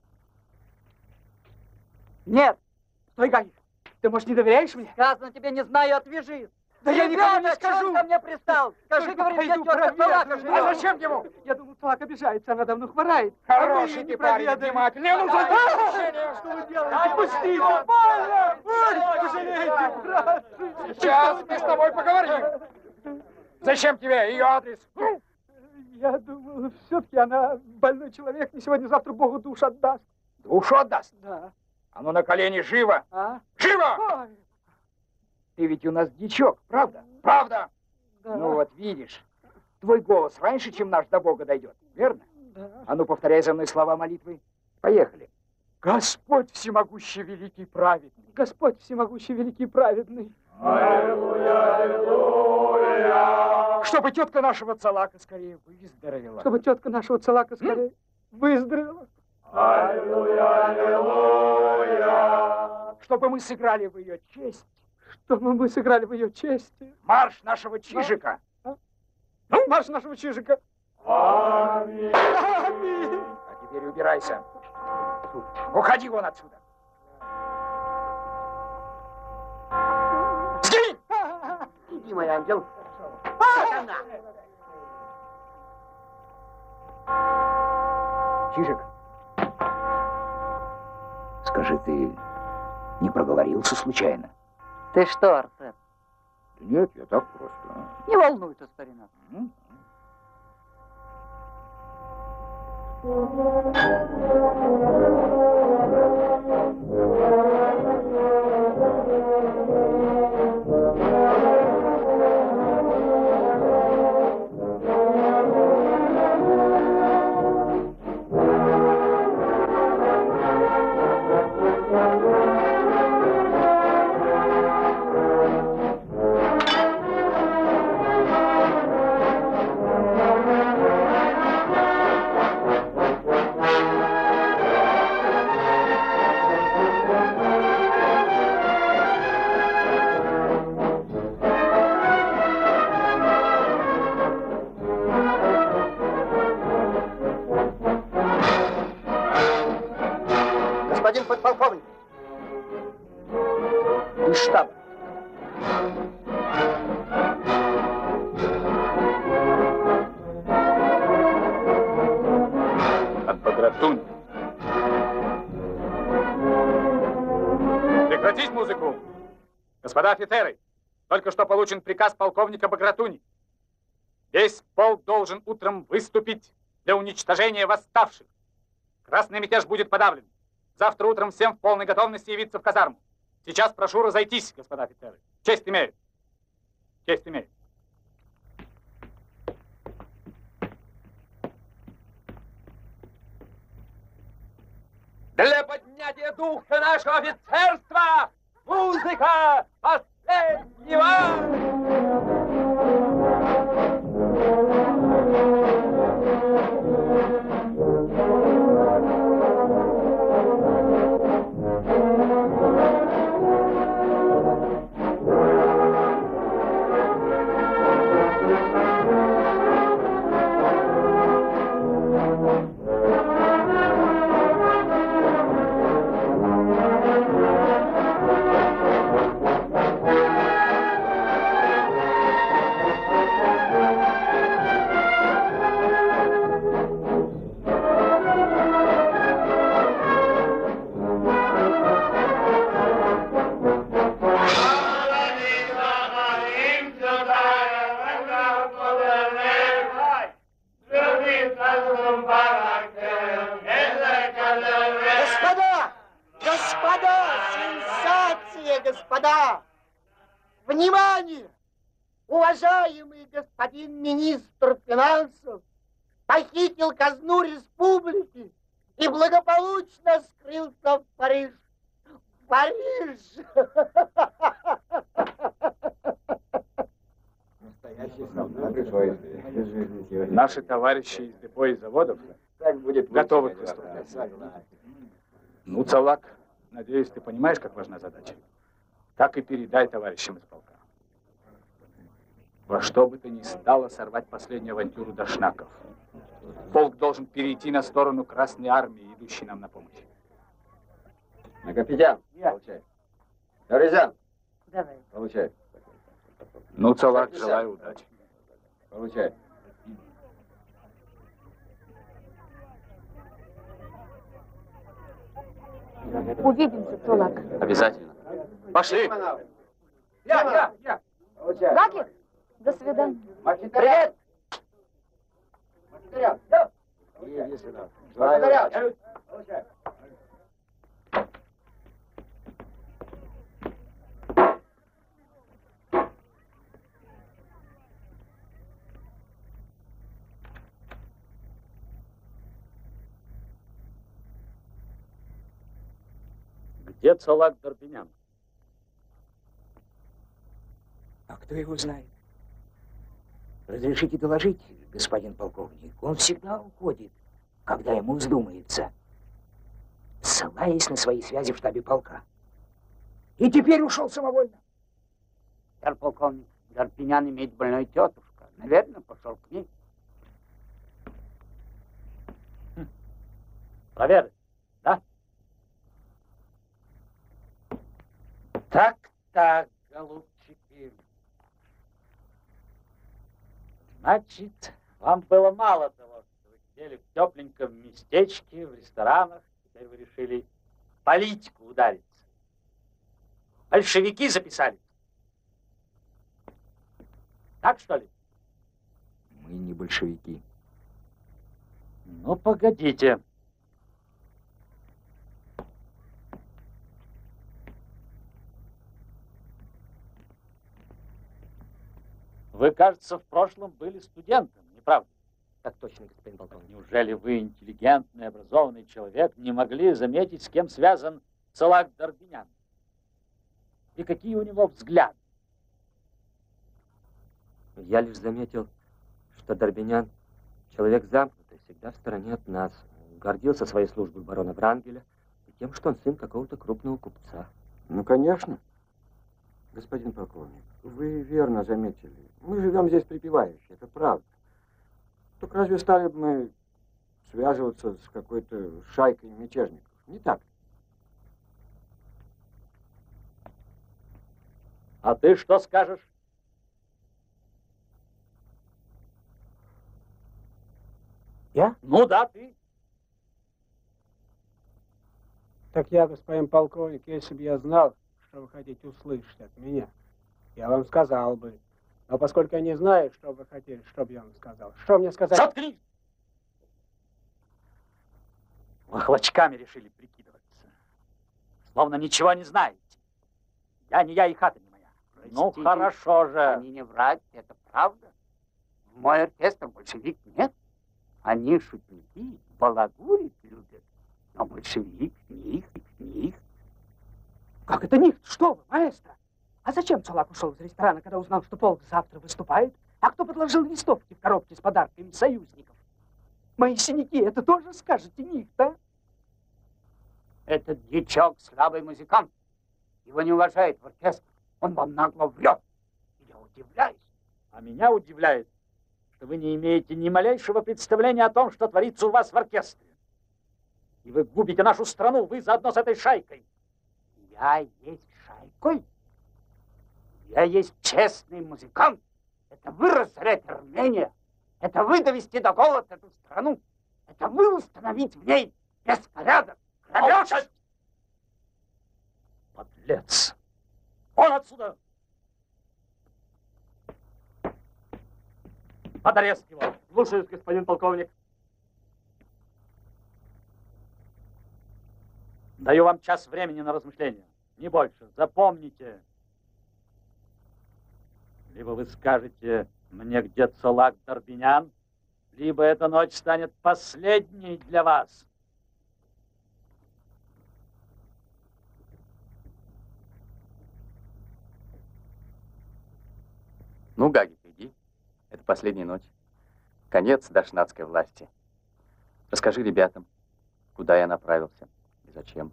Нет. Стой, Гайик. Ты, может, не доверяешь мне? Сказано тебе, не знаю, отвяжись. Да я никому не Ребята, чего скажу. он ко мне пристал? Скажи, Только говорит, пойду где тетка проверю. Цалака живет. А зачем ему? Я думал, Цалак обижается, она давно хворает. Хороший А мы ты не парень, проведаем. внимательный. Ну, А, за- Что вы делаете? Отпустите! Больно! Ой, пожалейте, брат! Сейчас мы с тобой поговорим. Зачем тебе ее адрес? Я думал, все-таки она больной человек, не сегодня-завтра Богу душ отдаст. Душу отдаст? Да. А ну на колени, живо! А? Живо! Ой, Ты ведь у нас дичок, правда? Правда? да. Ну вот видишь, твой голос раньше, чем наш до Бога дойдет, верно? Да. А ну повторяй за мной слова молитвы. Поехали. Господь всемогущий, великий, праведный. Господь всемогущий, великий, праведный. Аллилуйя, аллилуйя. Чтобы тетка нашего Цалака скорее выздоровела. Чтобы тетка нашего Цалака скорее выздоровела. Аллилуйя, аллилуйя. Чтобы мы сыграли в ее честь. Чтобы мы сыграли в ее чести. Марш нашего Чижика. А? Ну? Марш нашего Чижика. Аминь. Аминь. А теперь убирайся. Уходи вон отсюда. Сгинь! Иди, мой ангел. Вот она. Чижик, скажи, ты не проговорился случайно? Ты что, Арсен? Нет, я так просто. Не волнуйся, старина. господин подполковник. Из штаба. От Багратунь. Прекратить музыку! Господа офицеры, только что получен приказ полковника Багратуни. Весь полк должен утром выступить для уничтожения восставших. Красный мятеж будет подавлен. Завтра утром всем в полной готовности явиться в казарму. Сейчас прошу разойтись, господа офицеры. Честь имею. Честь имею. Для поднятия духа нашего офицерства музыка последнего! Господа! Господа! Сенсация, господа! Внимание! Уважаемый господин министр финансов похитил казну республики и благополучно скрылся в Париж. В Париж! Наши товарищи из депо и заводов готовы к выступлению. Ну, Цалак, надеюсь, ты понимаешь, как важна задача. Так и передай товарищам из полка. Во что бы то ни стало сорвать последнюю авантюру Дашнаков. Полк должен перейти на сторону Красной Армии, идущей нам на помощь. Капитан, получай. Гавризян, Давай. получай. Ну, Цалак, желаю удачи. Получай. Увидимся, Цолак. Обязательно. Пошли! Я, я, я! Гаки, до свидания. Привет! Иди сюда. Благодарю. Где Цолак Д'Арбинян? А кто его знает? Разрешите доложить, господин полковник. Он всегда уходит, когда ему вздумается, ссылаясь на свои связи в штабе полка. И теперь ушел самовольно. Herr полковник, Д'Арбинян имеет больную тетушка. Наверное, пошел к ней. Проверь, да? Так, так, голубчики. Значит, вам было мало того, что вы сидели в тепленьком местечке, в ресторанах. Теперь вы решили в политику удариться. Большевики записались. Так, что ли? Мы не большевики. Ну, погодите. Вы, кажется, в прошлом были студентом, не правда? Так точно, господин полковник. Неужели вы, интеллигентный, образованный человек, не могли заметить, с кем связан Цолак Д'Арбинян? И какие у него взгляды? Я лишь заметил, что Д'Арбинян человек замкнутый, всегда в стороне от нас. Гордился своей службой барона Врангеля и тем, что он сын какого-то крупного купца. Ну, конечно. Господин полковник, вы верно заметили. Мы живем здесь припеваючи, это правда. Так разве стали бы мы связываться с какой-то шайкой мятежников? Не так. А ты что скажешь? Я? Ну да, ты. Так я, господин полковник, если бы я знал, что вы хотите услышать от меня, я вам сказал бы. Но поскольку я не знаю, что вы хотели, что бы я вам сказал. Что мне сказать? Заткнись! Вы хлочками решили прикидываться. Словно ничего не знаете. Я не я и хата не моя. Простите, ну, хорошо же. Они не врать, это правда. В мой оркестр большевик нет. Они шутники, балагурить любят. Но большевик них, них. Как это них? Что вы, маэстро? А зачем Цолак ушел из ресторана, когда узнал, что полк завтра выступает? А кто подложил листовки в коробке с подарками союзников? Мои синяки, это тоже скажете них-то? Этот дичок слабый музыкант. Его не уважает в оркестре. Он вам нагло врет. Я удивляюсь. А меня удивляет, что вы не имеете ни малейшего представления о том, что творится у вас в оркестре. И вы губите нашу страну, вы заодно с этой шайкой. Я есть шайкой? Я есть честный музыкант. Это вы разорять Армения. Это вы довести до голода эту страну. Это вы установить в ней беспорядок. Грабеж! Подлец! Вон отсюда! Под арест его! Слушаюсь, господин полковник. Даю вам час времени на размышление. Не больше. Запомните. Либо вы скажете мне, где Цолак Д'Арбиньян, либо эта ночь станет последней для вас. Ну, Гагик, иди. Это последняя ночь. Конец дашнатской власти. Расскажи ребятам, куда я направился и зачем.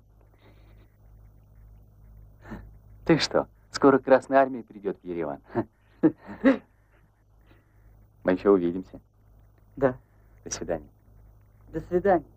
Ты что, скоро Красная Армия придет в Ереван? Мы еще увидимся. Да. До свидания. До свидания.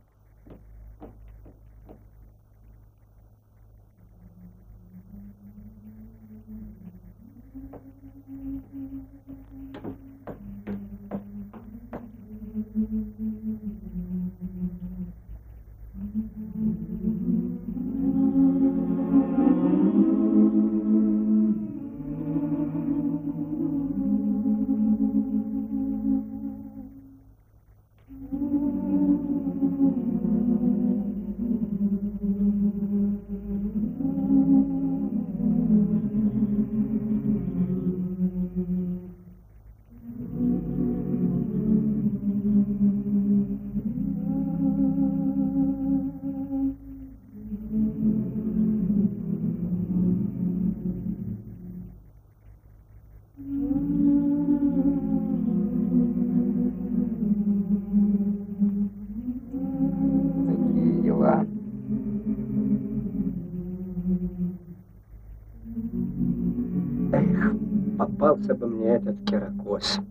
Попался бы мне этот кирокос.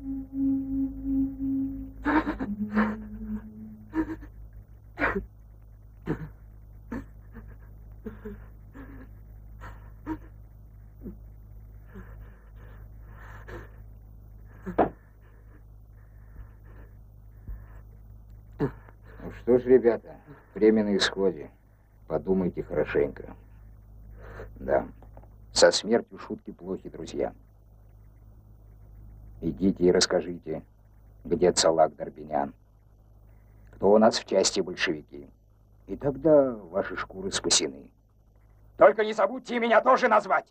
Ну что ж, ребята, время на исходе. Подумайте хорошенько. Да, со смертью шутки плохи, друзья. Идите и расскажите, где Цолак Д'Арбиньян, кто у нас в части большевики. И тогда ваши шкуры спасены. Только не забудьте и меня тоже назвать.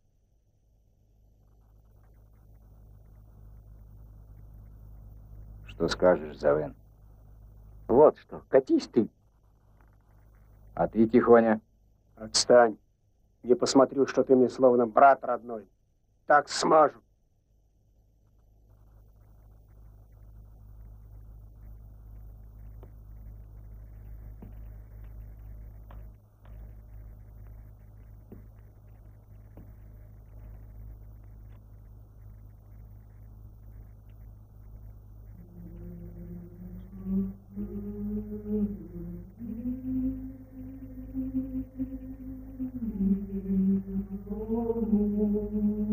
Что скажешь, Завен? Вот что, катись ты. А ты, Тихоня? Отстань. Не посмотрю, что ты мне словно брат родной. Так смажу. Oh,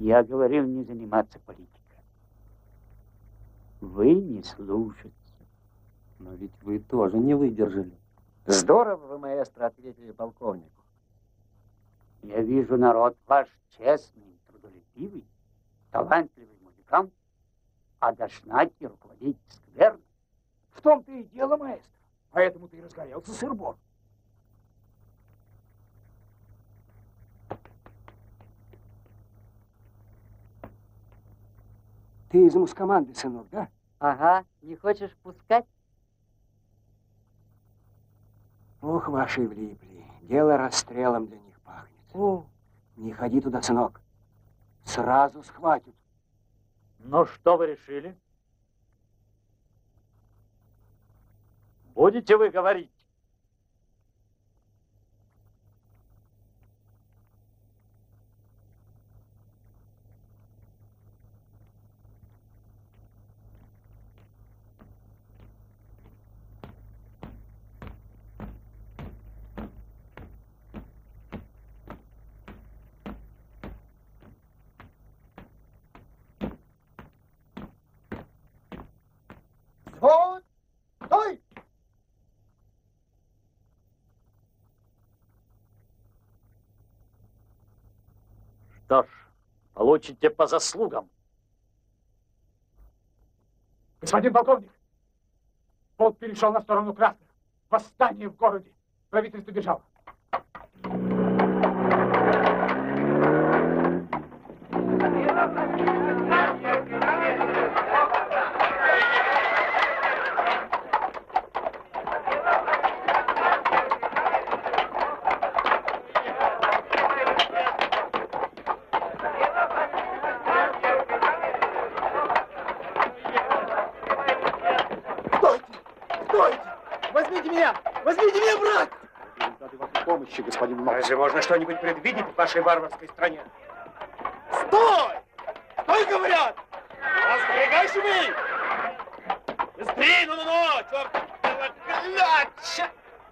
Я говорил не заниматься политикой. Вы не слушаете. Но ведь вы тоже не выдержали. Здорово вы, маэстро, ответили полковнику. Я вижу, народ ваш честный, трудолюбивый, талантливый музыкант, а Дашнаки руководить скверно. В том-то и дело, маэстро. Поэтому ты и разгорелся сыр-бор. Ты из мускоманды, сынок, да? Ага, не хочешь пускать? Ох, ваши влипли. Дело расстрелом для них пахнет. О. Не ходи туда, сынок. Сразу схватят. Ну, что вы решили? Будете вы говорить? Вот! Стой! Что ж, получите по заслугам. Господин полковник, полк перешел на сторону красных. Восстание в городе. Правительство бежало. Помощи, господин Мокс. Разве можно что-нибудь предвидеть в вашей варварской стране? Стой! Стой, говорят! Остерегайся вы! Быстрее, ну-ну-ну! Черт! Кляча!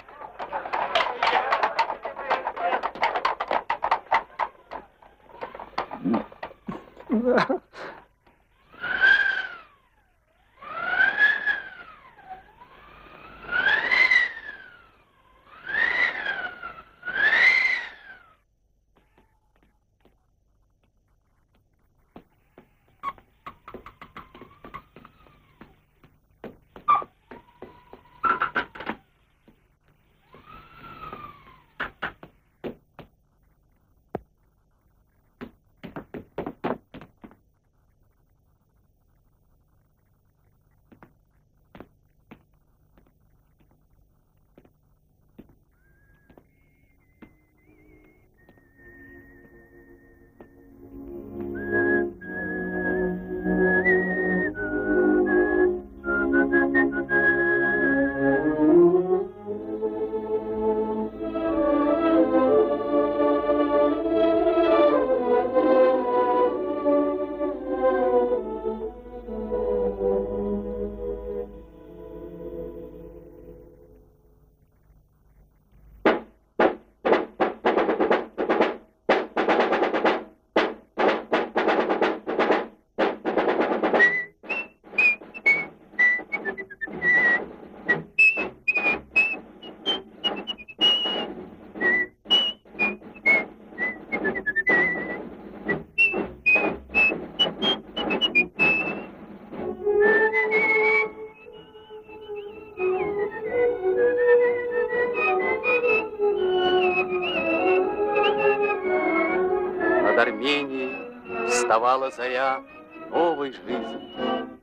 Вставала заря новой жизни.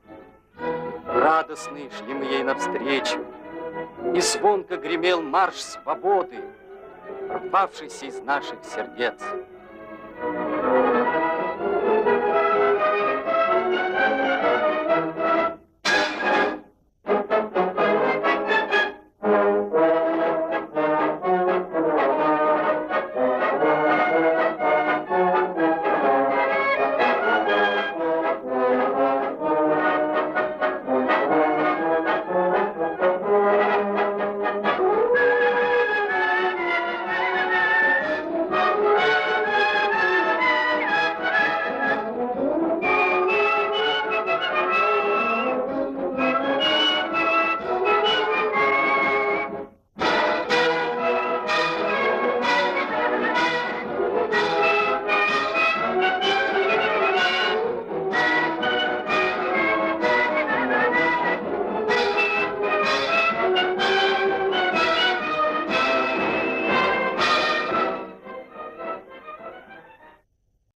Радостные шли мы ей навстречу, и звонко гремел марш свободы, рвавшийся из наших сердец.